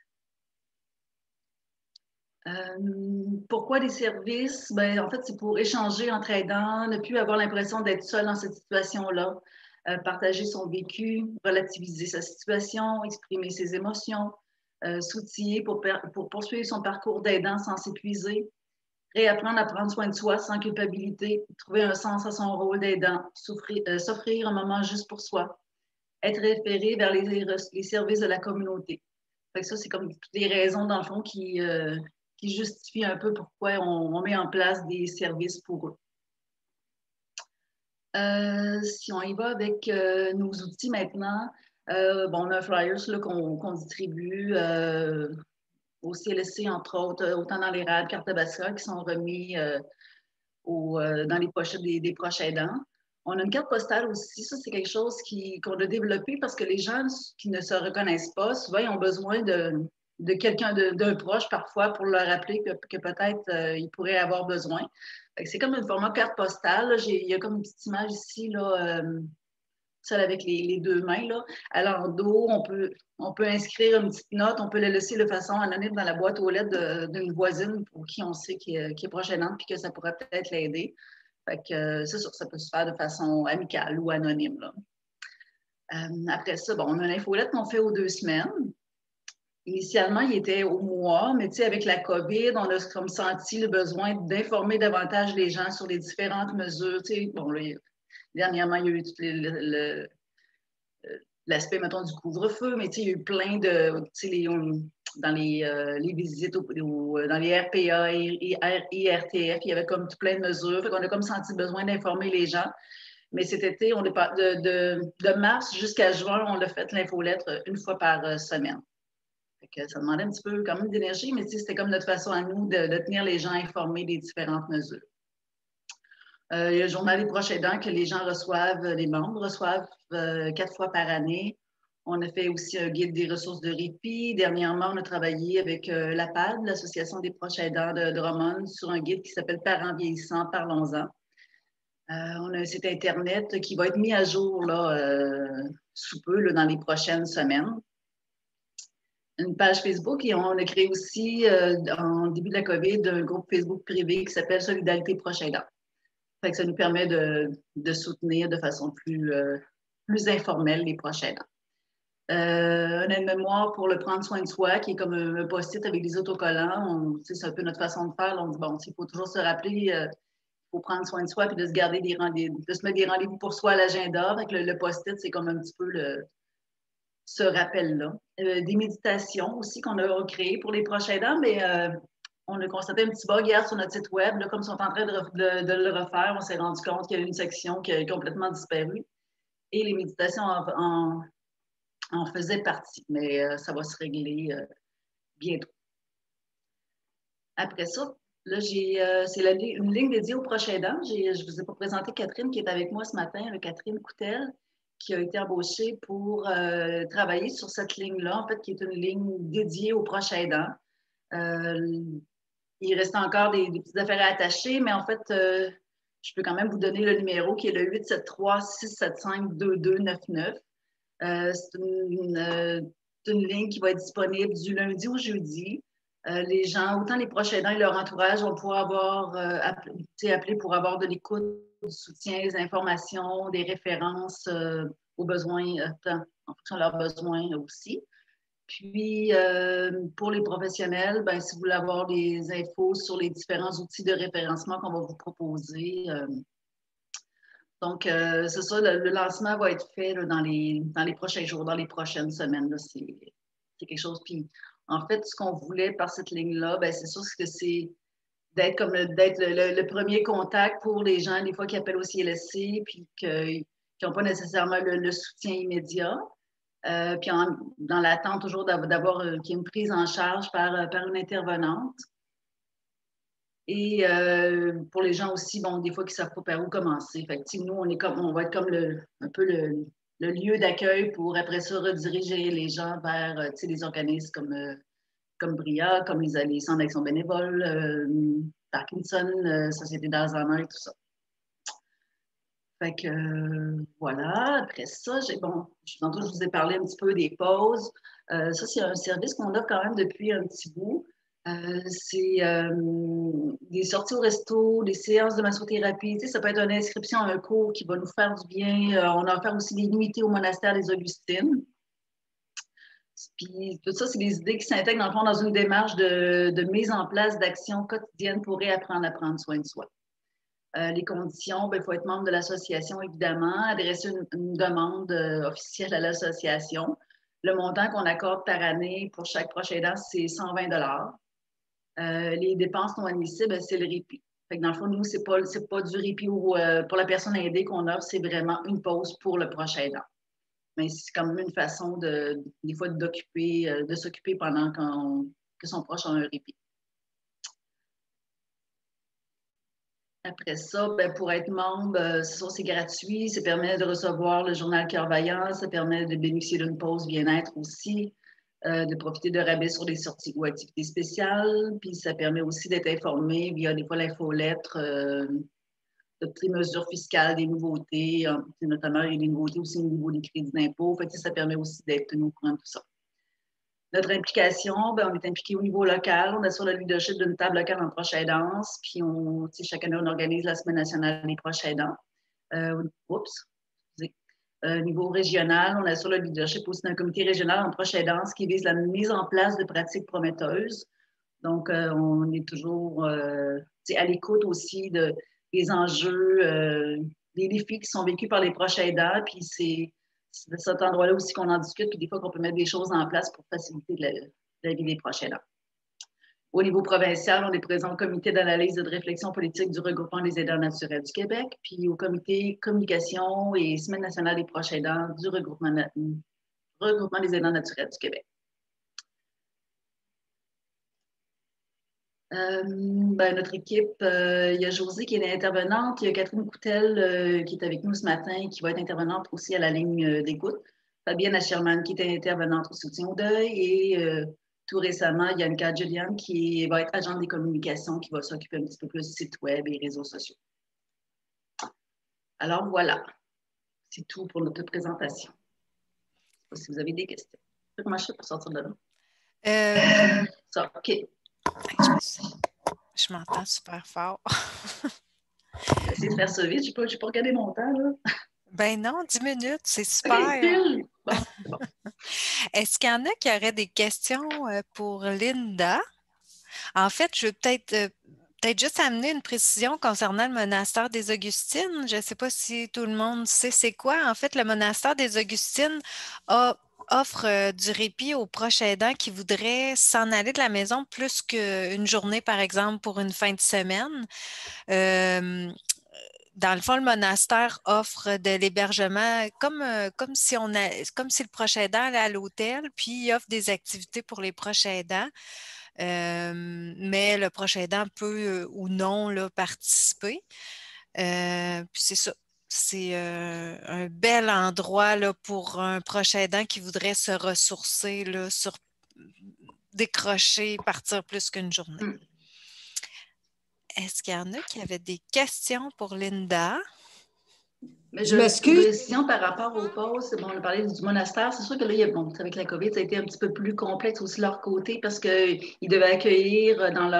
Pourquoi des services? En fait, c'est pour échanger entre aidants, ne plus avoir l'impression d'être seul dans cette situation-là, partager son vécu, relativiser sa situation, exprimer ses émotions, s'outiller pour poursuivre son parcours d'aidant sans s'épuiser, réapprendre à prendre soin de soi sans culpabilité, trouver un sens à son rôle d'aidant, s'offrir un moment juste pour soi, être référé vers les services de la communauté. Fait que ça, c'est comme toutes les raisons, dans le fond, qui justifient un peu pourquoi on met en place des services pour eux. Si on y va avec nos outils maintenant, on a un flyer qu'on distribue au CLSC, entre autres, autant dans les RAD, cartes Tabasca, qui sont remis dans les pochettes des proches aidants. On a une carte postale aussi. Ça, c'est quelque chose qu'on a développé parce que les gens qui ne se reconnaissent pas, souvent, ils ont besoin de quelqu'un, d'un proche parfois, pour leur rappeler que peut-être ils pourraient avoir besoin. C'est comme un format carte postale. Il y a comme une petite image ici, là, celle avec les deux mains. Là. À l'endos, on peut inscrire une petite note, on peut la laisser de façon anonyme dans la boîte aux lettres d'une voisine pour qui on sait qui est proche aidante et que ça pourrait peut-être l'aider. C'est sûr que ça peut se faire de façon amicale ou anonyme. Là. Après ça, on a une infolette qu'on fait aux 2 semaines. Initialement, il était au mois, mais avec la COVID, on a comme senti le besoin d'informer davantage les gens sur les différentes mesures. Dernièrement, il y a eu tout l'aspect, mettons, du couvre-feu, mais il y a eu plein de... dans les visites, dans les RPA et IRTF, il y avait comme tout plein de mesures. Fait qu'on a comme senti besoin d'informer les gens. Mais cet été, on est de mars jusqu'à juin, on a fait l'infolettre une fois par semaine. Fait que ça demandait un petit peu quand même d'énergie, mais c'était comme notre façon à nous de tenir les gens informés des différentes mesures. Il y a le journal des proches aidants que les gens reçoivent, les membres reçoivent 4 fois par année. On a fait aussi un guide des ressources de répit. Dernièrement, on a travaillé avec l'APAD, l'Association des proches aidants de Drummond, sur un guide qui s'appelle Parents vieillissants, parlons-en. On a un site Internet qui va être mis à jour là, sous peu, là, dans les prochaines semaines. Une page Facebook et on a créé aussi, en début de la COVID, un groupe Facebook privé qui s'appelle Solidarité proches aidants. Fait que ça nous permet de soutenir de façon plus informelle les proches aidants. Un aide-mémoire pour le prendre soin de soi, qui est comme un post-it avec des autocollants. C'est un peu notre façon de faire. Là, on dit, bon, il faut toujours se rappeler, il faut prendre soin de soi et de se garder de se mettre des rendez-vous pour soi à l'agenda. Le post-it, c'est comme un petit peu ce rappel-là. Des méditations aussi qu'on a créées pour les proches aidants, mais on a constaté un petit bug hier sur notre site web. Là, comme ils sont en train de le refaire, on s'est rendu compte qu'il y a une section qui a complètement disparu. Et les méditations en faisaient partie, mais ça va se régler bientôt. Après ça, là, c'est une ligne dédiée aux proches aidants. Je vous ai pas présenté Catherine qui est avec moi ce matin, Catherine Coutel, qui a été embauchée pour travailler sur cette ligne-là, en fait, qui est une ligne dédiée aux proches aidants. Il reste encore des petites affaires à attacher, mais en fait, je peux quand même vous donner le numéro qui est le 873-675-2299. C'est une ligne qui va être disponible du lundi au jeudi. Les gens, autant les proches aidants et leur entourage, vont pouvoir appeler pour avoir de l'écoute, du soutien, des informations, des références aux besoins, en fonction de leurs besoins aussi. Puis, pour les professionnels, ben, si vous voulez avoir des infos sur les différents outils de référencement qu'on va vous proposer. Donc, c'est ça, le lancement va être fait là, dans les prochains jours, dans les prochaines semaines. C'est quelque chose. Puis, en fait, ce qu'on voulait par cette ligne-là, ben, c'est sûr que c'est d'être le premier contact pour les gens, des fois, qui appellent au CLSC, puis qui n'ont pas nécessairement le soutien immédiat. Puis dans l'attente toujours d'avoir qu'il y ait une prise en charge par une intervenante. Et pour les gens aussi, bon, des fois qui ne savent pas par où commencer. Fait que, nous, on va être comme un peu le lieu d'accueil pour après ça rediriger les gens vers des organismes comme BRIA, comme les centres d'action bénévole, Parkinson, Société d'Alzheimer et tout ça. Fait que voilà, après ça, tantôt je vous ai parlé un petit peu des pauses. Ça, c'est un service qu'on offre quand même depuis un petit bout. C'est des sorties au resto, des séances de massothérapie. Ça peut être une inscription à un cours qui va nous faire du bien. On a offert aussi des nuitées au monastère des Augustines. Puis tout ça, c'est des idées qui s'intègrent dans le fond dans une démarche de mise en place d'actions quotidiennes pour réapprendre à prendre soin de soi. Les conditions, il faut être membre de l'association, évidemment, adresser une demande officielle à l'association. Le montant qu'on accorde par année pour chaque proche aidant, c'est 120 $. Les dépenses non admissibles, c'est le répit. Fait que dans le fond, nous, c'est pas du répit pour la personne aidée qu'on offre, c'est vraiment une pause pour le proche aidant. Mais c'est quand même une façon des fois de s'occuper pendant que son proche a un répit. Après ça, pour être membre, c'est gratuit. Ça permet de recevoir le journal Cœur Vaillant. Ça permet de bénéficier d'une pause bien-être aussi, de profiter de rabais sur des sorties ou activités spéciales. Puis ça permet aussi d'être informé via des fois l'infolettre de toutes les mesures fiscales, des nouveautés. Notamment, il y a des nouveautés aussi au niveau des crédits d'impôt. En fait, ça permet aussi d'être tenu au courant de tout ça. Notre implication, on est impliqué au niveau local. On assure le leadership d'une table locale en proche aidance. Puis, chaque année, on organise la Semaine nationale des proches aidants. Au niveau régional, on assure le leadership aussi d'un comité régional en proche aidance qui vise la mise en place de pratiques prometteuses. Donc, on est toujours à l'écoute aussi des enjeux, des défis qui sont vécus par les proches aidants. Puis, c'est de cet endroit-là aussi qu'on en discute, puis des fois qu'on peut mettre des choses en place pour faciliter la vie des proches aidants. Au niveau provincial, on est présent au comité d'analyse et de réflexion politique du regroupement des aidants naturels du Québec, puis au comité communication et semaine nationale des proches aidants du regroupement des aidants naturels du Québec. Notre équipe, il y a Josée qui est intervenante, il y a Catherine Coutel qui est avec nous ce matin, qui va être intervenante aussi à la ligne d'écoute. Fabienne Ascherman qui est intervenante au soutien au deuil et tout récemment, Yanka Julian qui va être agente des communications, qui va s'occuper un petit peu plus du site web et réseaux sociaux. Alors voilà, c'est tout pour notre présentation. Je ne sais pas si vous avez des questions. Comment je fais pour sortir de là? Ça, OK. Je m'entends super fort. J'essaie de faire ça vite. Je n'ai pas regardé mon temps, là. Ben non, 10 minutes, c'est super. Okay, bon. Est-ce qu'il y en a qui auraient des questions pour Linda? En fait, je veux peut-être juste amener une précision concernant le monastère des Augustines. Je ne sais pas si tout le monde sait c'est quoi. En fait, le monastère des Augustines offre du répit aux proches aidants qui voudraient s'en aller de la maison plus qu'une journée, par exemple, pour une fin de semaine. Dans le fond, le monastère offre de l'hébergement comme si le proche aidant allait à l'hôtel, puis il offre des activités pour les proches aidants. Mais le proche aidant peut ou non là, participer. Puis c'est ça. C'est un bel endroit là, pour un proche aidant qui voudrait se ressourcer, là, décrocher, partir plus qu'une journée. Est-ce qu'il y en a qui avaient des questions pour Linda? Mais je m'excuse. Une précision par rapport aux pauses. Bon, on a parlé du monastère. C'est sûr que là, avec la COVID, ça a été un petit peu plus complexe aussi de leur côté parce qu'ils devaient accueillir dans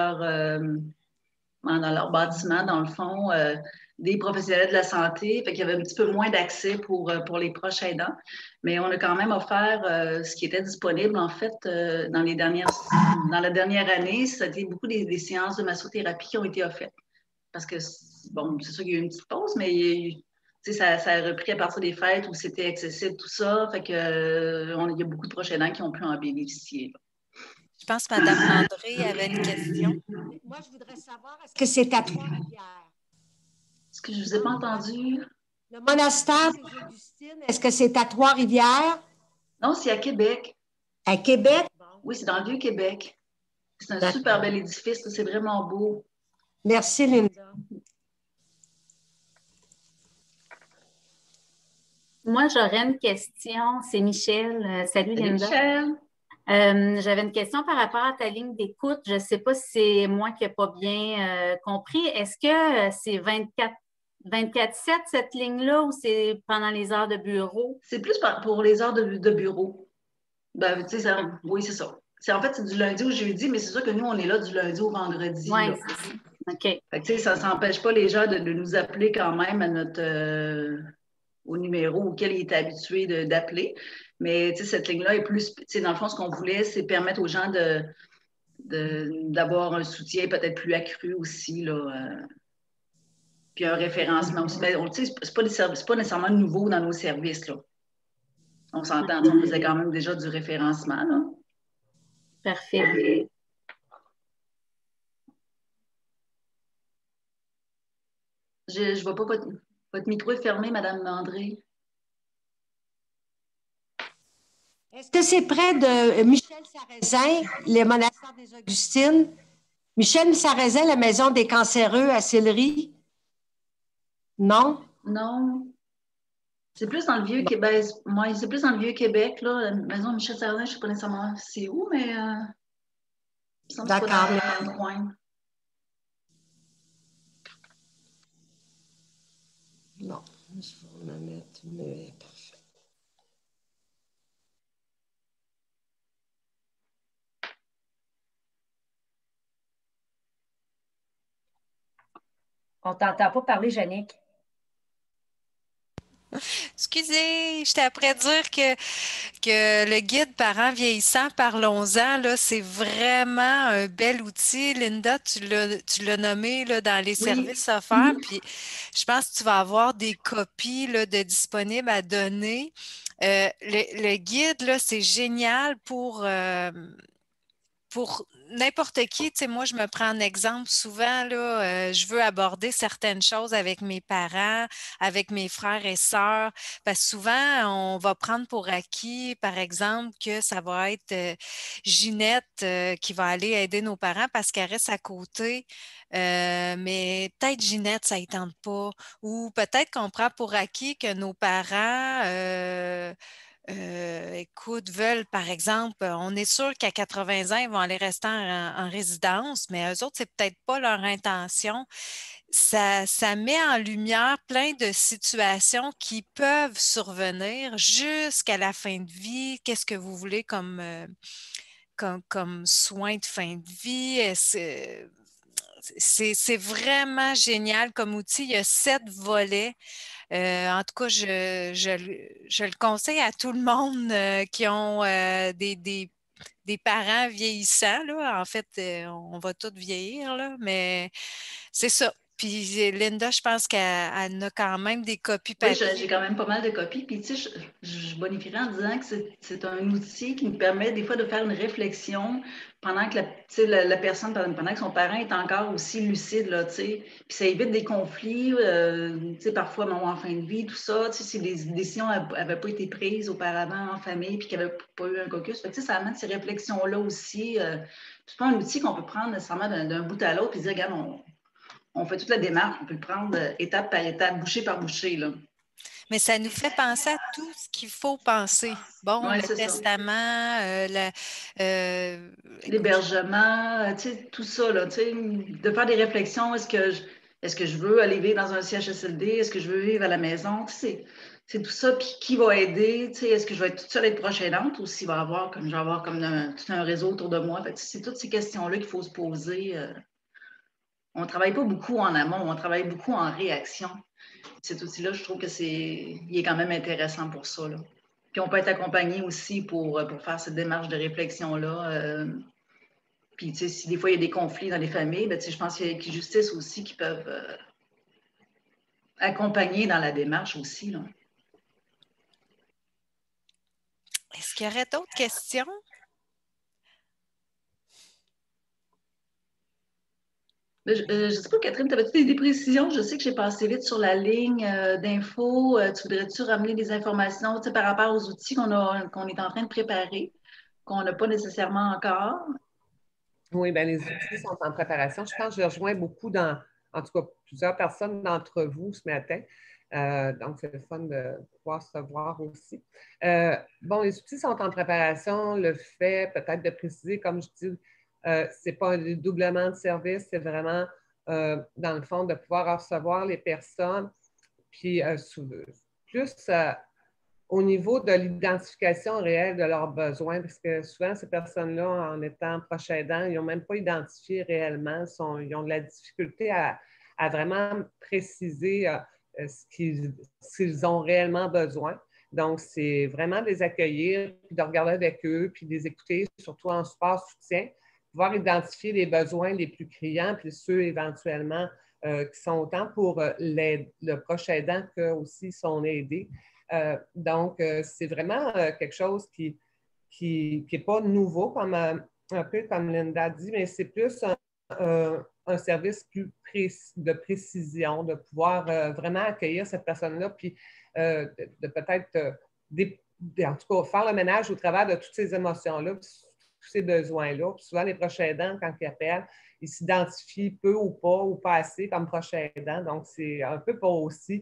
leur bâtiment, dans le fond, des professionnels de la santé. Fait qu'il y avait un petit peu moins d'accès pour les proches aidants. Mais on a quand même offert ce qui était disponible, en fait, dans la dernière année. C'était beaucoup des séances de massothérapie qui ont été offertes. Parce que, bon, c'est sûr qu'il y a eu une petite pause, mais ça a repris à partir des fêtes où c'était accessible, tout ça. Fait que il y a beaucoup de proches aidants qui ont pu en bénéficier. Là. Je pense que Mme Landry avait une question. Moi, je voudrais savoir, est-ce que c'est à Trois-Rivières? Est-ce que je ne vous ai pas entendu? Le monastère des Augustines, est-ce que c'est à Trois-Rivières? Non, c'est à Québec. À Québec? Oui, c'est dans le Vieux-Québec. C'est un super bel édifice, c'est vraiment beau. Merci, Linda. Moi, j'aurais une question. C'est Michel. Salut, Linda. Michel. J'avais une question par rapport à ta ligne d'écoute. Je ne sais pas si c'est moi qui n'ai pas bien compris. Est-ce que c'est 24/7 cette ligne-là ou c'est pendant les heures de bureau? C'est plus pour les heures de bureau. Ben, oui, c'est ça. En fait, c'est du lundi au jeudi, mais c'est sûr que nous, on est là du lundi au vendredi. Oui, c'est ça. OK. Fait que, ça ne s'empêche pas les gens de nous appeler quand même à au numéro auquel ils étaient habitués d'appeler. Mais cette ligne-là est plus, dans le fond, ce qu'on voulait, c'est permettre aux gens d'avoir un soutien peut-être plus accru aussi, là, puis un référencement aussi. C'est pas nécessairement nouveau dans nos services, là. On s'entend, on faisait quand même déjà du référencement, là. Parfait. Je ne vois pas votre micro est fermé, Mme André. Est-ce que c'est près de Michel Sarrazin, le monastère des Augustines? Michel Sarrazin, la maison des cancéreux à Sillery? Non? Non. C'est plus dans le Vieux-Québec. Moi, c'est plus dans le Vieux-Québec, là. La maison Michel Sarrazin, je ne sais pas nécessairement c'est où, mais d'accord. Dans le même coin. Non, je vais me mettre, mais parfait. On ne t'entend pas parler, Jannick. Excusez, j'étais après dire que le guide parents vieillissants, parlons-en, là, c'est vraiment un bel outil. Linda, tu l'as nommé là, dans les services offerts, puis je pense que tu vas avoir des copies là, de disponibles à donner. Le guide, là, c'est génial pour pour n'importe qui, tu sais, moi, je me prends en exemple souvent, là, je veux aborder certaines choses avec mes parents, avec mes frères et sœurs, parce que souvent, on va prendre pour acquis, par exemple, que ça va être Ginette qui va aller aider nos parents parce qu'elle reste à côté, mais peut-être Ginette, ça ne tente pas, ou peut-être qu'on prend pour acquis que nos parents... écoute, veulent, par exemple, on est sûr qu'à 80 ans, ils vont aller rester en résidence, mais eux autres, c'est peut-être pas leur intention. Ça met en lumière plein de situations qui peuvent survenir jusqu'à la fin de vie. Qu'est-ce que vous voulez comme soin de fin de vie? C'est vraiment génial comme outil. Il y a 7 volets. En tout cas, je le conseille à tout le monde qui ont des parents vieillissants, là. En fait, on va tous vieillir, là, mais c'est ça. Puis Linda, je pense qu'elle en a quand même des copies Oui, papier. j'ai quand même pas mal de copies. Puis, tu sais, je bonifierais en disant que c'est un outil qui nous permet des fois de faire une réflexion pendant que la personne, pendant que son parent est encore aussi lucide, là, tu sais. Puis ça évite des conflits, tu sais, parfois, en fin de vie, tout ça. Tu sais, si des décisions n'avaient pas été prises auparavant en famille puis qu'il n'y avait pas eu un caucus. Fait que, tu sais, ça amène ces réflexions-là aussi. C'est pas un outil qu'on peut prendre nécessairement d'un bout à l'autre et dire, regarde, on fait toute la démarche, on peut le prendre étape par étape, bouchée par bouchée, là. Mais ça nous fait penser à tout ce qu'il faut penser. Bon, Ouais, le c'est ça. testament, L'hébergement, tu sais, tout ça, là, tu sais, de faire des réflexions. Est-ce que je veux aller vivre dans un CHSLD? Est-ce que je veux vivre à la maison? Tu sais, c'est tout ça. Puis qui va aider? Tu sais, est-ce que je vais être toute seule être proche aidante ou s'il va y avoir je vais avoir comme tout un réseau autour de moi? Fait que c'est toutes ces questions-là qu'il faut se poser. On ne travaille pas beaucoup en amont, on travaille beaucoup en réaction. Cet outil-là, je trouve il est quand même intéressant pour ça, là. Puis on peut être accompagné aussi pour faire cette démarche de réflexion-là. Puis, tu sais, si des fois il y a des conflits dans les familles, ben, tu sais, je pense qu'il y a Justice aussi qui peuvent accompagner dans la démarche aussi, là. Est-ce qu'il y aurait d'autres questions? Je ne sais pas, Catherine, avais-tu des précisions? Je sais que j'ai passé vite sur la ligne d'infos. Tu voudrais-tu ramener des informations, tu sais, par rapport aux outils qu'on est en train de préparer, qu'on n'a pas nécessairement encore? Oui, bien, les outils sont en préparation. Je pense que je rejoins beaucoup en tout cas, plusieurs personnes d'entre vous ce matin. Donc, c'est le fun de pouvoir se voir aussi. Bon, les outils sont en préparation. Le fait peut-être de préciser, comme je dis, ce n'est pas un doublement de service, c'est vraiment, dans le fond, de pouvoir recevoir les personnes. Puis, plus au niveau de l'identification réelle de leurs besoins, parce que souvent, ces personnes-là, en étant proches aidants, ils n'ont même pas identifié réellement, ils ont de la difficulté à vraiment préciser ce qu'ils ont réellement besoin. Donc, c'est vraiment de les accueillir, puis de regarder avec eux, puis de les écouter, surtout en support, soutien, pouvoir identifier les besoins les plus criants, puis ceux éventuellement qui sont autant pour le proche aidant que aussi son aidé. Donc, c'est vraiment quelque chose qui n'est pas nouveau, un peu comme Linda dit, mais c'est plus un service plus de précision, de pouvoir vraiment accueillir cette personne-là, puis de peut-être, en tout cas, faire le ménage au travers de toutes ces émotions-là, tous ces besoins-là. Puis souvent, les proches aidants, quand ils appellent, ils s'identifient peu ou pas assez comme proches aidants. Donc, c'est un peu pour aussi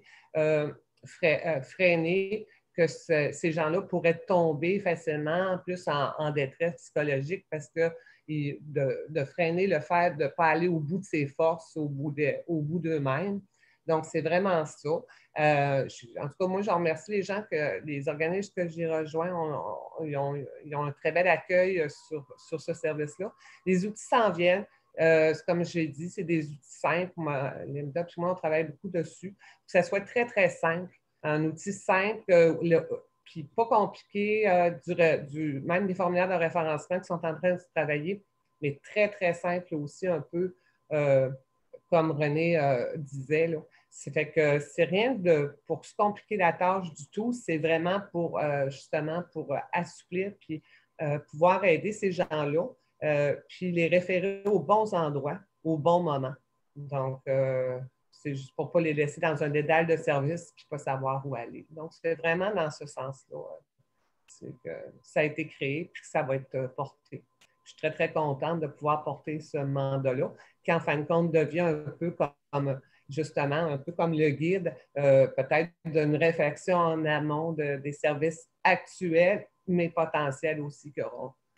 freiner que ces gens-là pourraient tomber facilement plus en détresse psychologique parce que de freiner le fait de ne pas aller au bout de ses forces, au bout d'eux-mêmes. Donc, c'est vraiment ça. En tout cas, moi, je remercie les gens, les organismes que j'ai rejoints, ils ont un très bel accueil sur ce service-là. Les outils s'en viennent. Comme j'ai dit, c'est des outils simples. Linda et moi, on travaille beaucoup dessus. Que ça soit très, très simple. Un outil simple, puis pas compliqué, même des formulaires de référencement qui sont en train de se travailler, mais très, très simple aussi, un peu comme René disait, là. C'est fait que c'est rien pour se compliquer la tâche du tout, c'est vraiment pour justement pour assouplir puis pouvoir aider ces gens-là. puis les référer aux bons endroits, au bon moment. Donc, c'est juste pour ne pas les laisser dans un dédale de service puis pas savoir où aller. Donc, c'est vraiment dans ce sens-là que ça a été créé puis que ça va être porté. Je suis très, très contente de pouvoir porter ce mandat-là, qui en fin de compte devient un peu comme, justement, un peu comme le guide, peut-être d'une réflexion en amont des services actuels, mais potentiels aussi qui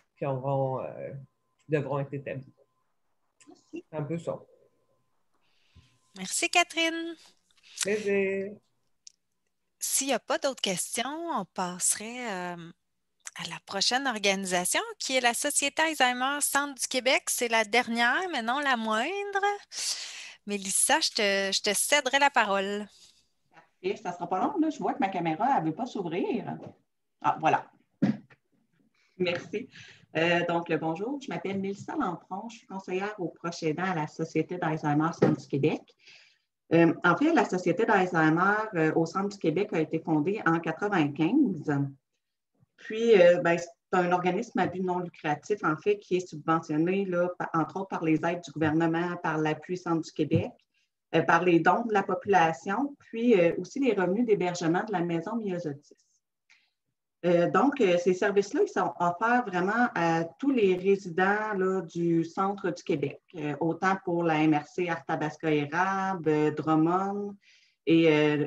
devront être établis. C'est un peu ça. Merci, Catherine. Plaisir. S'il n'y a pas d'autres questions, on passerait à la prochaine organisation, qui est la Société Alzheimer Centre du Québec. C'est la dernière, mais non la moindre. Mélissa, je te céderai la parole. Parfait. Ça ne sera pas long, là. Je vois que ma caméra ne veut pas s'ouvrir. Ah, voilà. Merci. Donc, bonjour, je m'appelle Mélissa Lampron, je suis conseillère aux proches aidants à la Société d'Alzheimer Centre du Québec. En fait, la Société d'Alzheimer au Centre du Québec a été fondée en 1995. Puis, c'est un organisme à but non lucratif, en fait, qui est subventionné, là, entre autres, par les aides du gouvernement, par l'appui Centre du Québec, par les dons de la population, puis aussi les revenus d'hébergement de la maison Myosotis. Donc, ces services-là, ils sont offerts vraiment à tous les résidents là, du centre du Québec, autant pour la MRC Arthabasca-Érable, Drummond et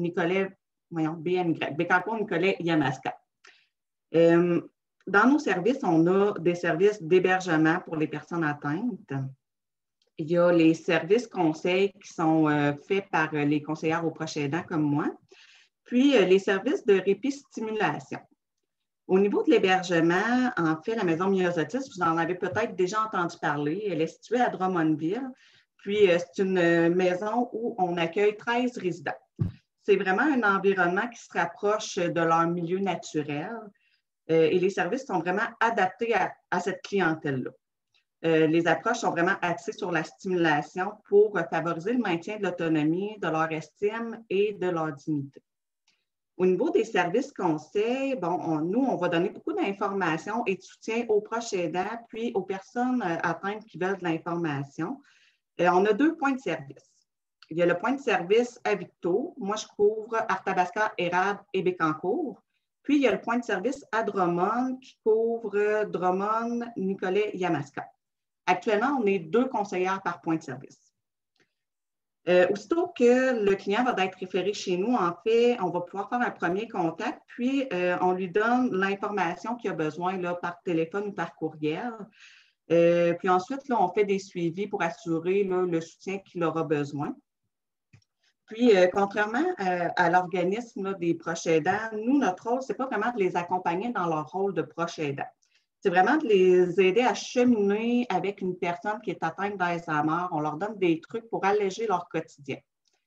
Bécancour-Nicolet-Yamaska. Dans nos services, on a des services d'hébergement pour les personnes atteintes. Il y a les services conseils qui sont faits par les conseillères aux proches aidants comme moi. Puis, les services de répit-stimulation. Au niveau de l'hébergement, en fait, la maison Myosotis, vous en avez peut-être déjà entendu parler. Elle est située à Drummondville. Puis, c'est une maison où on accueille 13 résidents. C'est vraiment un environnement qui se rapproche de leur milieu naturel. Et les services sont vraiment adaptés à cette clientèle-là. Les approches sont vraiment axées sur la stimulation pour favoriser le maintien de l'autonomie, de leur estime et de leur dignité. Au niveau des services conseils, nous, on va donner beaucoup d'informations et de soutien aux proches aidants, puis aux personnes atteintes qui veulent de l'information. On a 2 points de service. Il y a le point de service à Victo. Moi, je couvre Arthabasca, Érable et Bécancour. Puis, il y a le point de service à Drummond qui couvre Drummond, Nicolet, Yamaska. Actuellement, on est 2 conseillères par point de service. Aussitôt que le client va être référé chez nous, en fait, on va pouvoir faire un premier contact, puis on lui donne l'information qu'il a besoin là, par téléphone ou par courriel. Puis ensuite, là, on fait des suivis pour assurer là, le soutien qu'il aura besoin. Puis, contrairement à l'organisme des proches aidants, nous, notre rôle, ce n'est pas vraiment de les accompagner dans leur rôle de proches aidants. C'est vraiment de les aider à cheminer avec une personne qui est atteinte d'Alzheimer. On leur donne des trucs pour alléger leur quotidien.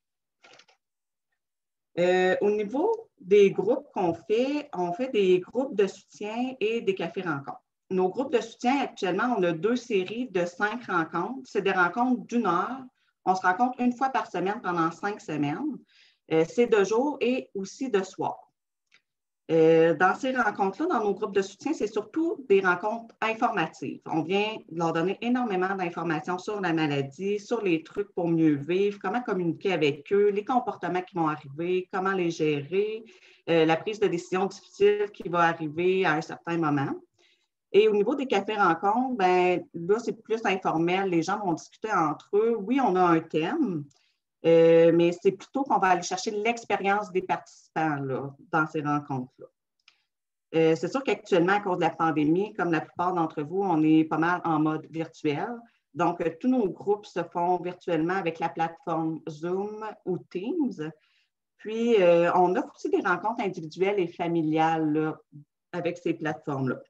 Au niveau des groupes qu'on fait, on fait des groupes de soutien et des cafés-rencontres. Nos groupes de soutien, actuellement, on a 2 séries de 5 rencontres. C'est des rencontres d'1 heure. On se rencontre 1 fois par semaine pendant 5 semaines. C'est de jour et aussi de soir. Dans ces rencontres-là, dans nos groupes de soutien, c'est surtout des rencontres informatives. On vient leur donner énormément d'informations sur la maladie, sur les trucs pour mieux vivre, comment communiquer avec eux, les comportements qui vont arriver, comment les gérer, la prise de décision difficile qui va arriver à un certain moment. Et au niveau des cafés-rencontres, là, c'est plus informel. Les gens vont discuter entre eux. Oui, on a un thème, mais c'est plutôt qu'on va aller chercher l'expérience des participants là, dans ces rencontres-là. C'est sûr qu'actuellement, à cause de la pandémie, comme la plupart d'entre vous, on est pas mal en mode virtuel. Donc, tous nos groupes se font virtuellement avec la plateforme Zoom ou Teams. Puis, on offre aussi des rencontres individuelles et familiales là, avec ces plateformes-là.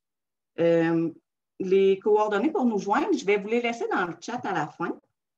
Les coordonnées pour nous joindre, je vais vous les laisser dans le chat à la fin.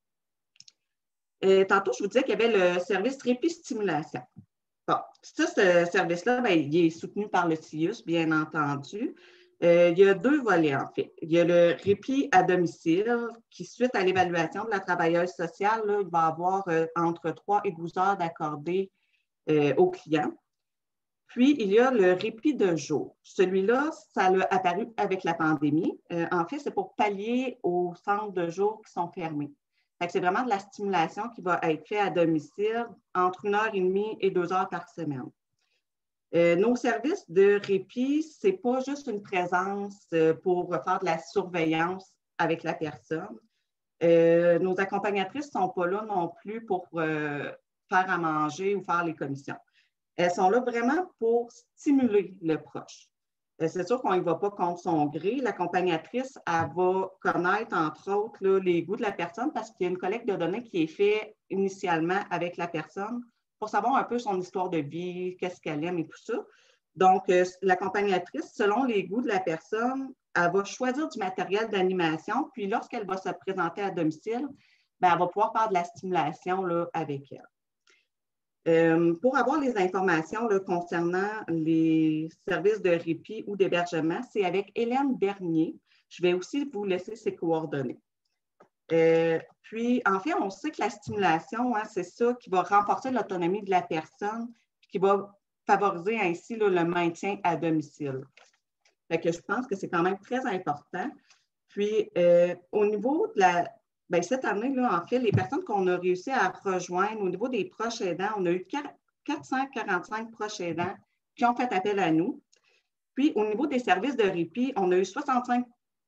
Tantôt, je vous disais qu'il y avait le service répit-stimulation. Bon, ça, ce service-là, il est soutenu par le CIUS, bien entendu. Il y a 2 volets, en fait. Il y a le répit à domicile, qui, suite à l'évaluation de la travailleuse sociale, là, il va avoir entre 3 et 12 heures d'accordé aux clients. Puis, il y a le répit de jour. Celui-là, ça a apparu avec la pandémie. En fait, c'est pour pallier aux centres de jour qui sont fermés. C'est vraiment de la stimulation qui va être faite à domicile entre 1h30 et 2 heures par semaine. Nos services de répit, ce n'est pas juste une présence pour faire de la surveillance avec la personne. Nos accompagnatrices ne sont pas là non plus pour faire à manger ou faire les commissions. Elles sont là vraiment pour stimuler le proche. C'est sûr qu'on n'y va pas contre son gré. L'accompagnatrice, elle va connaître, entre autres, là, les goûts de la personne parce qu'il y a une collecte de données qui est faite initialement avec la personne pour savoir un peu son histoire de vie, qu'est-ce qu'elle aime et tout ça. Donc, l'accompagnatrice, selon les goûts de la personne, elle va choisir du matériel d'animation, puis lorsqu'elle va se présenter à domicile, bien, elle va pouvoir faire de la stimulation là, avec elle. Pour avoir les informations là, concernant les services de répit ou d'hébergement, c'est avec Hélène Bernier. Je vais aussi vous laisser ses coordonnées. Puis, en fait, on sait que la stimulation, hein, c'est ça qui va renforcer l'autonomie de la personne, qui va favoriser ainsi là, le maintien à domicile. Fait que je pense que c'est quand même très important. Puis, au niveau de la... Bien, cette année, là, en fait, les personnes qu'on a réussi à rejoindre au niveau des proches aidants, on a eu 445 proches aidants qui ont fait appel à nous. Puis, au niveau des services de répit, on a eu 66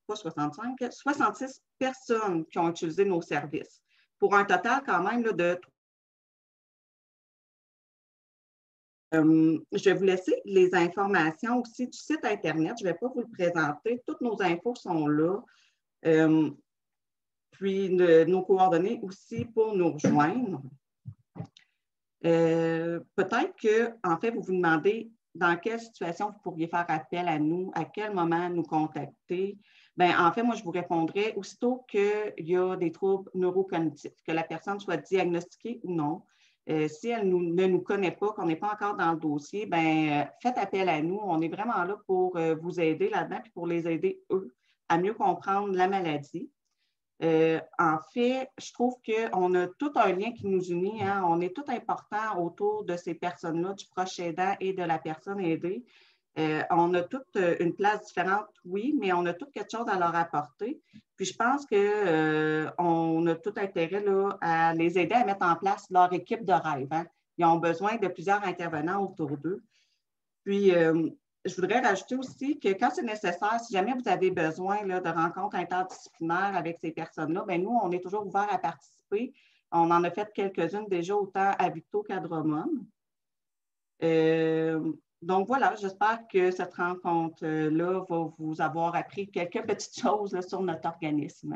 personnes qui ont utilisé nos services, pour un total quand même là, de... je vais vous laisser les informations aussi du site Internet. Je ne vais pas vous le présenter. Toutes nos infos sont là. Puis nos coordonnées aussi pour nous rejoindre. Peut-être que, en fait, vous vous demandez dans quelle situation vous pourriez faire appel à nous, à quel moment nous contacter. Bien, en fait, moi, je vous répondrai aussitôt qu'il y a des troubles neurocognitifs, que la personne soit diagnostiquée ou non. Si elle ne nous connaît pas, qu'on n'est pas encore dans le dossier, bien, faites appel à nous. On est vraiment là pour vous aider là-dedans puis pour les aider, eux, à mieux comprendre la maladie. En fait, je trouve qu'on a tout un lien qui nous unit. Hein? On est tout important autour de ces personnes-là, du proche aidant et de la personne aidée. On a toute une place différente, oui, mais on a tout quelque chose à leur apporter. Puis je pense qu'on a tout intérêt là, à les aider à mettre en place leur équipe de rêve. Hein? Ils ont besoin de plusieurs intervenants autour d'eux. Puis, je voudrais rajouter aussi que quand c'est nécessaire, si jamais vous avez besoin là, de rencontres interdisciplinaires avec ces personnes-là, bien, nous, on est toujours ouverts à participer. On en a fait quelques-unes déjà, autant à Victo qu'à Drummond. Donc, voilà, j'espère que cette rencontre-là va vous avoir appris quelques petites choses là, sur notre organisme.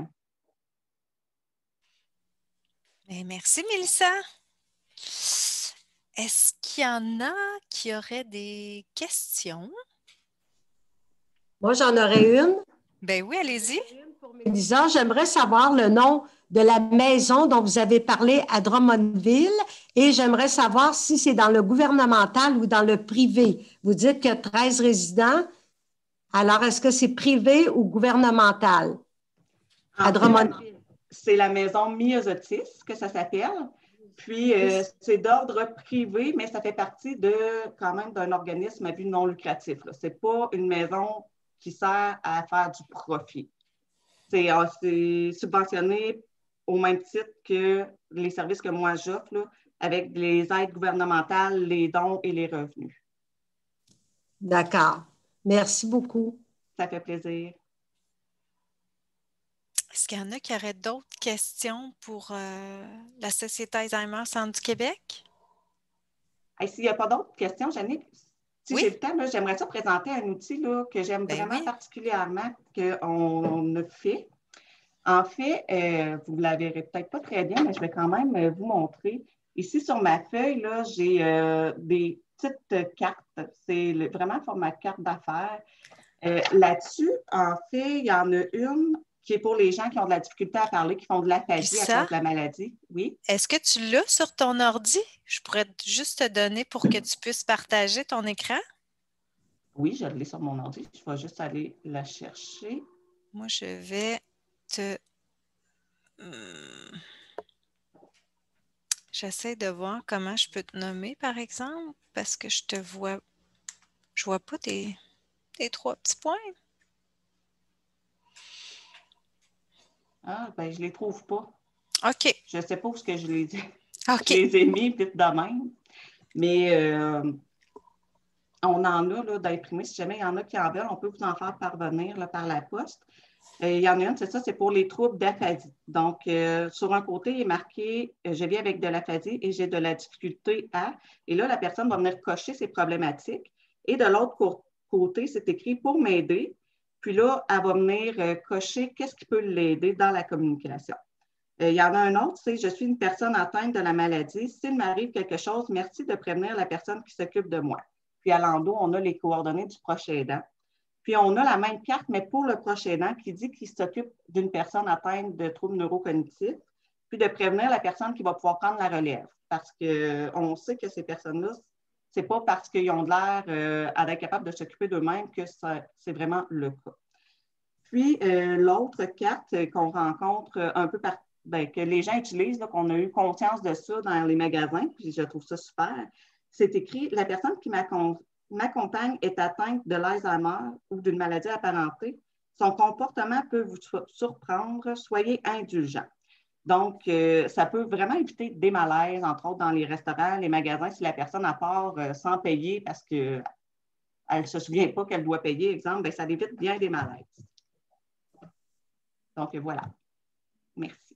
Bien, merci, Mélissa. Est-ce qu'il y en a qui auraient des questions? Moi, j'en aurais une. Ben oui, allez-y. Pour Mélissa, j'aimerais savoir le nom de la maison dont vous avez parlé à Drummondville et j'aimerais savoir si c'est dans le gouvernemental ou dans le privé. Vous dites qu'il y a 13 résidents. Alors, est-ce que c'est privé ou gouvernemental à Drummondville? C'est la maison Myosotis, que ça s'appelle. Puis, c'est d'ordre privé, mais ça fait partie quand même d'un organisme à but non lucratif. Ce n'est pas une maison qui sert à faire du profit. C'est subventionné au même titre que les services que moi j'offre, là, avec les aides gouvernementales, les dons et les revenus. D'accord. Merci beaucoup. Ça fait plaisir. Est-ce qu'il y en a qui auraient d'autres questions pour la Société Alzheimer Centre du Québec? S'il n'y a pas d'autres questions, Jannick, si j'ai le temps, j'aimerais ça présenter un outil là, que j'aime vraiment particulièrement, qu'on a fait. En fait, vous ne la verrez peut-être pas très bien, mais je vais quand même vous montrer. Ici, sur ma feuille, j'ai des petites cartes. C'est vraiment format carte d'affaires. Là-dessus, en fait, il y en a une qui est pour les gens qui ont de la difficulté à parler, qui font de l'aphasie à cause de la maladie. Oui. Est-ce que tu l'as sur ton ordi? Je pourrais juste te donner pour que tu puisses partager ton écran. Oui, je l'ai sur mon ordi. Je vais juste aller la chercher. Moi, je vais te... J'essaie de voir comment je peux te nommer, par exemple, parce que je te vois Je vois pas tes 3 petits points. Ah, ben je les trouve pas. OK. Je sais pas où est-ce que je les ai. OK. Je les ai mis vite de même. Mais on en a là, d'imprimés. Si jamais il y en a qui en veulent, on peut vous en faire parvenir là, par la poste. Il y en a une, c'est ça, c'est pour les troubles d'aphasie. Donc, sur un côté, il est marqué « Je vis avec de l'aphasie et j'ai de la difficulté à… » Et là, la personne va venir cocher ses problématiques. Et de l'autre côté, c'est écrit « Pour m'aider ». Puis là, elle va venir cocher qu'est-ce qui peut l'aider dans la communication. Il y en a un autre, c'est « Je suis une personne atteinte de la maladie. S'il m'arrive quelque chose, merci de prévenir la personne qui s'occupe de moi. » Puis à l'endos, on a les coordonnées du proche aidant. Puis on a la même carte, mais pour le proche aidant, qui dit qu'il s'occupe d'une personne atteinte de troubles neurocognitifs, puis de prévenir la personne qui va pouvoir prendre la relève. Parce qu'on sait que ces personnes-là, ce n'est pas parce qu'ils ont de l'air à être capables de s'occuper d'eux-mêmes que c'est vraiment le cas. Puis l'autre carte qu'on rencontre un peu partout, que les gens utilisent, qu'on a eu conscience de ça dans les magasins, puis je trouve ça super, c'est écrit « La personne qui m'accompagne est atteinte de l'Alzheimer ou d'une maladie apparentée. Son comportement peut vous surprendre. Soyez indulgents. » Donc, ça peut vraiment éviter des malaises, entre autres dans les restaurants, les magasins, si la personne a part sans payer parce qu'elle ne se souvient pas qu'elle doit payer, exemple, bien, ça évite bien des malaises. Donc, voilà. Merci.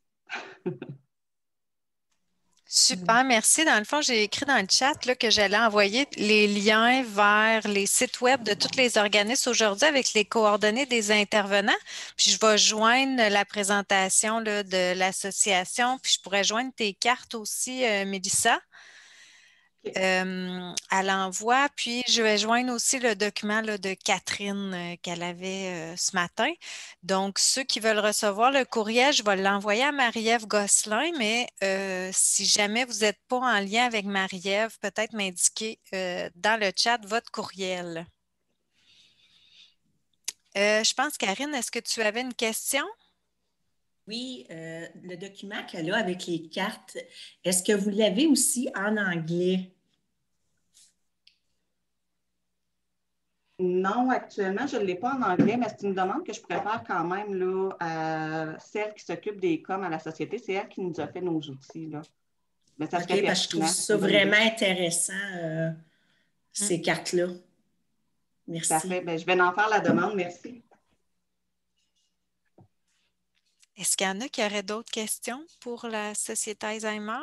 Super, merci. Dans le fond, j'ai écrit dans le chat là, que j'allais envoyer les liens vers les sites web de tous les organismes aujourd'hui avec les coordonnées des intervenants. Puis je vais joindre la présentation là, de l'association, puis je pourrais joindre tes cartes aussi, Mélissa. À l'envoi, puis je vais joindre aussi le document là, de Catherine qu'elle avait ce matin. Donc, ceux qui veulent recevoir le courriel, je vais l'envoyer à Marie-Ève Gosselin, mais si jamais vous n'êtes pas en lien avec Marie-Ève, peut-être m'indiquer dans le chat votre courriel. Je pense, Karine, est-ce que tu avais une question? Oui, le document qu'elle a avec les cartes, est-ce que vous l'avez aussi en anglais? Non, actuellement, je ne l'ai pas en anglais, mais c'est une demande que je préfère quand même là, à celle qui s'occupe des coms à la société. C'est elle qui nous a fait nos outils. Là. Mais ça serait parce que je trouve ça vraiment intéressant, ces cartes-là. Merci. Parfait. Bien, je vais en faire la demande. Merci. Est-ce qu'il y en a qui auraient d'autres questions pour la Société Alzheimer?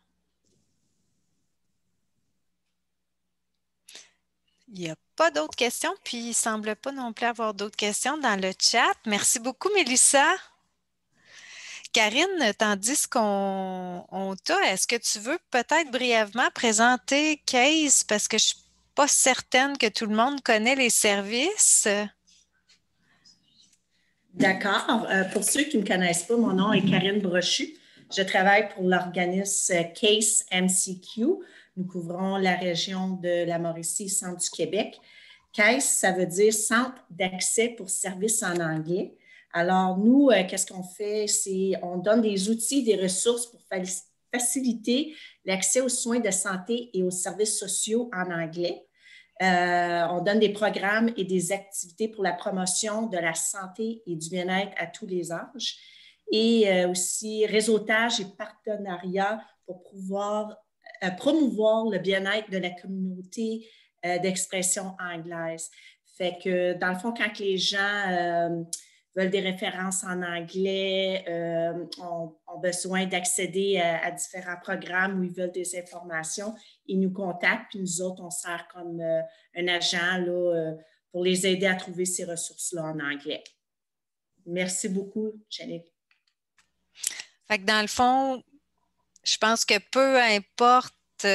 Il n'y a pas d'autres questions, puis il ne semble pas non plus avoir d'autres questions dans le chat. Merci beaucoup, Mélissa. Karine, tandis qu'on t'a, est-ce que tu veux peut-être brièvement présenter Case parce que je ne suis pas certaine que tout le monde connaît les services? D'accord. Pour ceux qui ne me connaissent pas, mon nom est Karine Brochu. Je travaille pour l'organisme Case MCQ. Nous couvrons la région de la Mauricie et centre du Québec. CASE, ça veut dire Centre d'accès pour services en anglais. Alors, nous, qu'est-ce qu'on fait? C'est on donne des outils, des ressources pour faciliter l'accès aux soins de santé et aux services sociaux en anglais. On donne des programmes et des activités pour la promotion de la santé et du bien-être à tous les âges. Et aussi réseautage et partenariat pour pouvoir promouvoir le bien-être de la communauté d'expression anglaise. Fait que, dans le fond, quand les gens veulent des références en anglais, ont besoin d'accéder à différents programmes où ils veulent des informations, ils nous contactent, puis nous autres, on sert comme un agent là, pour les aider à trouver ces ressources-là en anglais. Merci beaucoup, Jannick. Fait que dans le fond, je pense que peu importe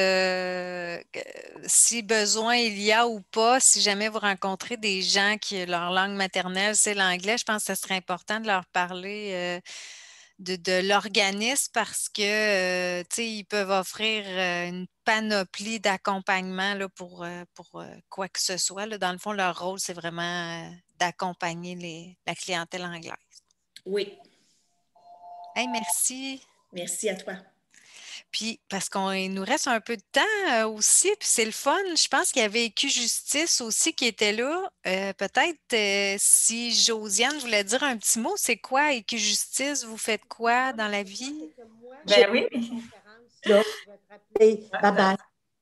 si besoin il y a ou pas, si jamais vous rencontrez des gens qui leur langue maternelle, c'est l'anglais, je pense que ce serait important de leur parler de l'organisme parce que ils peuvent offrir une panoplie d'accompagnement pour quoi que ce soit. Là. Dans le fond, leur rôle, c'est vraiment d'accompagner la clientèle anglaise. Oui. Hey, merci. Merci à toi. Puis, parce qu'il nous reste un peu de temps aussi, puis c'est le fun. Je pense qu'il y avait Écu-Justice aussi qui était là. Peut-être si Josiane voulait dire un petit mot, c'est quoi Écu-Justice? Vous faites quoi dans la vie? Ben oui. Là, je vais te rappeler. Bye-bye.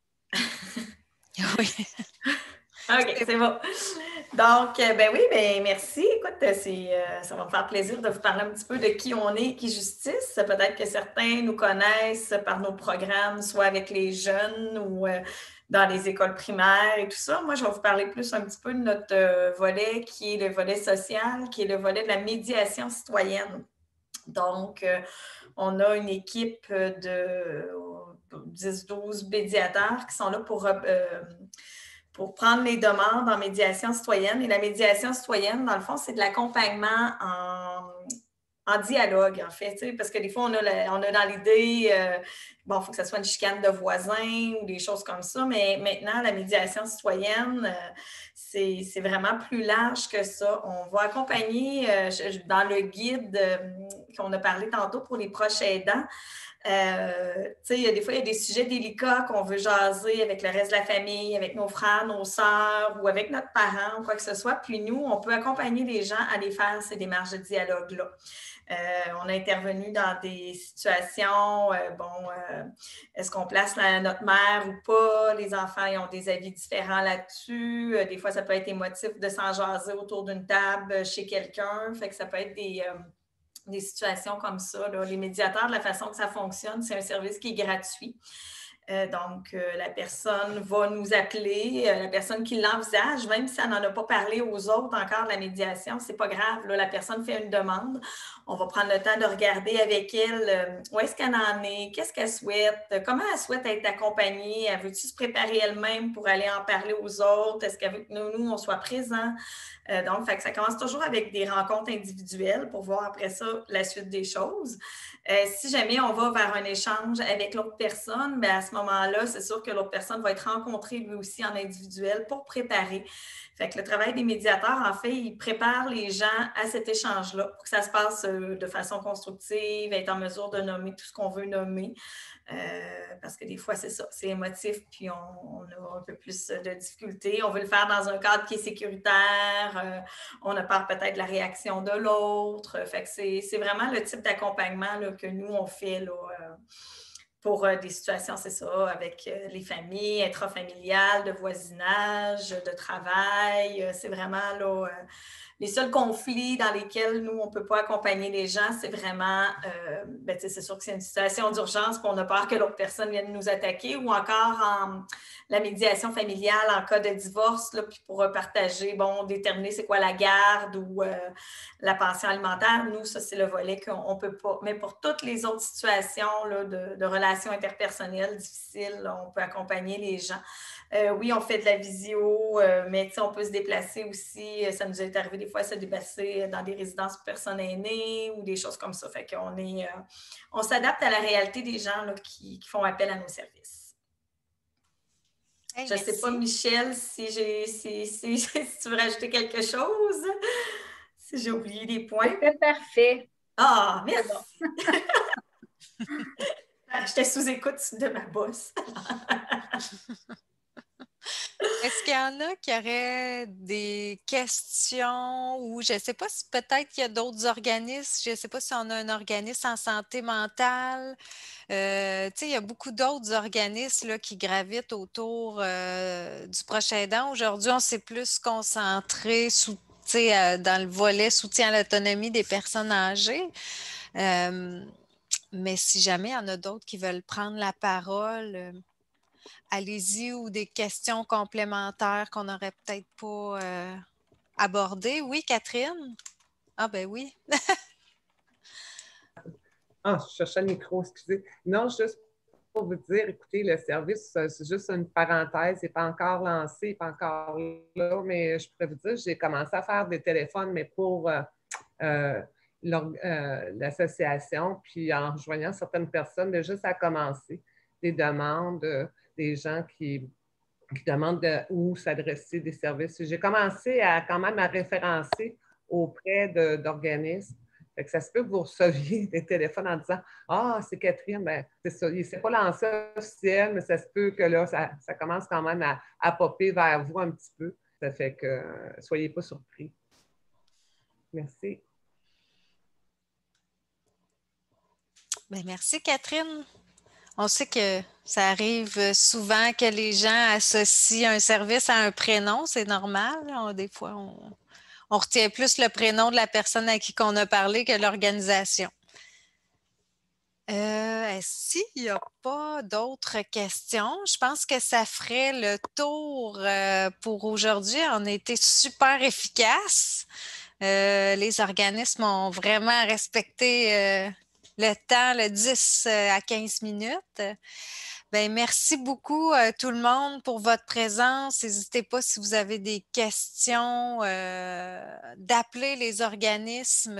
Oui. OK, c'est bon. Donc, ben oui, ben merci. Écoute, ça va me faire plaisir de vous parler un petit peu de qui on est, Écu-Justice. Peut-être que certains nous connaissent par nos programmes, soit avec les jeunes ou dans les écoles primaires et tout ça. Moi, je vais vous parler plus un petit peu de notre volet qui est le volet social, qui est le volet de la médiation citoyenne. Donc, on a une équipe de 10-12 médiateurs qui sont là pour prendre les demandes en médiation citoyenne. Et la médiation citoyenne, dans le fond, c'est de l'accompagnement en dialogue, en fait. Parce que des fois, on a dans l'idée, il faut que ce soit une chicane de voisins ou des choses comme ça, mais maintenant, la médiation citoyenne, c'est vraiment plus large que ça. On va accompagner, dans le guide qu'on a parlé tantôt pour les proches aidants, des fois, il y a des sujets délicats qu'on veut jaser avec le reste de la famille, avec nos frères, nos sœurs ou avec notre parent ou quoi que ce soit. Puis nous, on peut accompagner les gens à aller faire ces démarches de dialogue-là. On a intervenu dans des situations, est-ce qu'on place notre mère ou pas? Les enfants ils ont des avis différents là-dessus. Des fois, ça peut être émotif de s'en jaser autour d'une table chez quelqu'un. Fait que ça peut être des situations comme ça. Là. Les médiateurs, de la façon que ça fonctionne, c'est un service qui est gratuit. Donc, la personne va nous appeler, la personne qui l'envisage, même si elle n'en a pas parlé aux autres encore de la médiation, c'est pas grave. Là, la personne fait une demande. On va prendre le temps de regarder avec elle où est-ce qu'elle en est, qu'est-ce qu'elle souhaite, comment elle souhaite être accompagnée, elle veut-tu se préparer elle-même pour aller en parler aux autres, est-ce qu'elle veut que nous, on soit présents? Donc, ça commence toujours avec des rencontres individuelles pour voir après ça la suite des choses. Si jamais on va vers un échange avec l'autre personne, bien à ce moment-là, c'est sûr que l'autre personne va être rencontrée lui aussi en individuel pour préparer. Fait que le travail des médiateurs, en fait, il prépare les gens à cet échange-là pour que ça se passe de façon constructive, être en mesure de nommer tout ce qu'on veut nommer. Parce que des fois, c'est ça, c'est émotif, puis on a un peu plus de difficultés. On veut le faire dans un cadre qui est sécuritaire. On a peur peut-être de la réaction de l'autre. Fait que c'est vraiment le type d'accompagnement là, que nous, on fait là, pour des situations, c'est ça, avec les familles, intrafamiliales, de voisinage, de travail. C'est vraiment là, les seuls conflits dans lesquels nous, on ne peut pas accompagner les gens, c'est vraiment, c'est sûr que c'est une situation d'urgence, puis on a peur que l'autre personne vienne nous attaquer, ou encore la médiation familiale en cas de divorce, là, puis pour partager, déterminer c'est quoi la garde ou la pension alimentaire. Nous, ça, c'est le volet qu'on ne peut pas. Mais pour toutes les autres situations là, de relations interpersonnelles difficiles, là, on peut accompagner les gens. Oui, on fait de la visio, mais on peut se déplacer aussi. Ça nous est arrivé des fois de se déplacer dans des résidences pour personnes aînées ou des choses comme ça. Fait qu'on on s'adapte à la réalité des gens là, qui font appel à nos services. Hey, je ne sais pas, Michel, si tu veux rajouter quelque chose, si j'ai oublié des points. C'était parfait. Ah, merci! J'étais sous écoute de ma bosse. Est-ce qu'il y en a qui auraient des questions ou je ne sais pas si peut-être qu'il y a d'autres organismes, je ne sais pas si on a un organisme en santé mentale. Il y a beaucoup d'autres organismes là, qui gravitent autour du proche aidant. Aujourd'hui, on s'est plus concentré dans le volet soutien à l'autonomie des personnes âgées. Mais si jamais il y en a d'autres qui veulent prendre la parole, allez-y, ou des questions complémentaires qu'on n'aurait peut-être pas abordées. Oui, Catherine? Ah ben oui. Je cherchais le micro, excusez. Non, juste pour vous dire, écoutez, le service, c'est juste une parenthèse, il n'est pas encore lancé, il n'est pas encore là, mais je pourrais vous dire, j'ai commencé à faire des téléphones, mais pour l'association, puis en rejoignant certaines personnes, déjà ça a commencé, des demandes, des gens qui demandent où s'adresser des services. J'ai commencé quand même à référencer auprès d'organismes Fait que ça se peut que vous receviez des téléphones en disant « Ah, c'est Catherine, ben, c'est ça, il ne s'est pas lancé officiel, mais ça se peut que là, ça commence quand même à popper vers vous un petit peu. » Ça fait que soyez pas surpris. Merci. Bien, merci, Catherine. On sait que ça arrive souvent que les gens associent un service à un prénom, c'est normal. Des fois, on retient plus le prénom de la personne à qui on a parlé que l'organisation. S'il n'y a pas d'autres questions, je pense que ça ferait le tour pour aujourd'hui. On a été super efficace. Les organismes ont vraiment respecté le temps, le 10 à 15 minutes. Bien, merci beaucoup tout le monde pour votre présence. N'hésitez pas si vous avez des questions d'appeler les organismes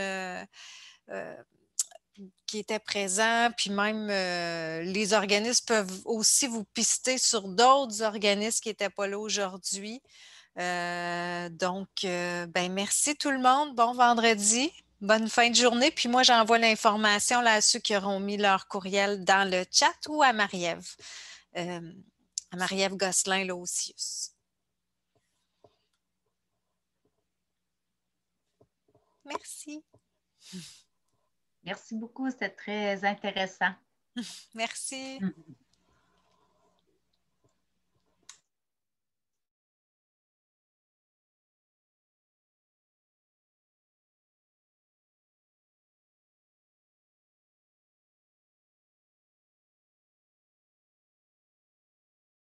qui étaient présents, puis même les organismes peuvent aussi vous pister sur d'autres organismes qui n'étaient pas là aujourd'hui. Donc, merci tout le monde. Bon vendredi. Bonne fin de journée. Puis moi, j'envoie l'information là, à ceux qui auront mis leur courriel dans le chat ou à Marie-Ève. À Marie-Ève Gosselin-Laucius. Merci. Merci beaucoup, c'était très intéressant. Merci.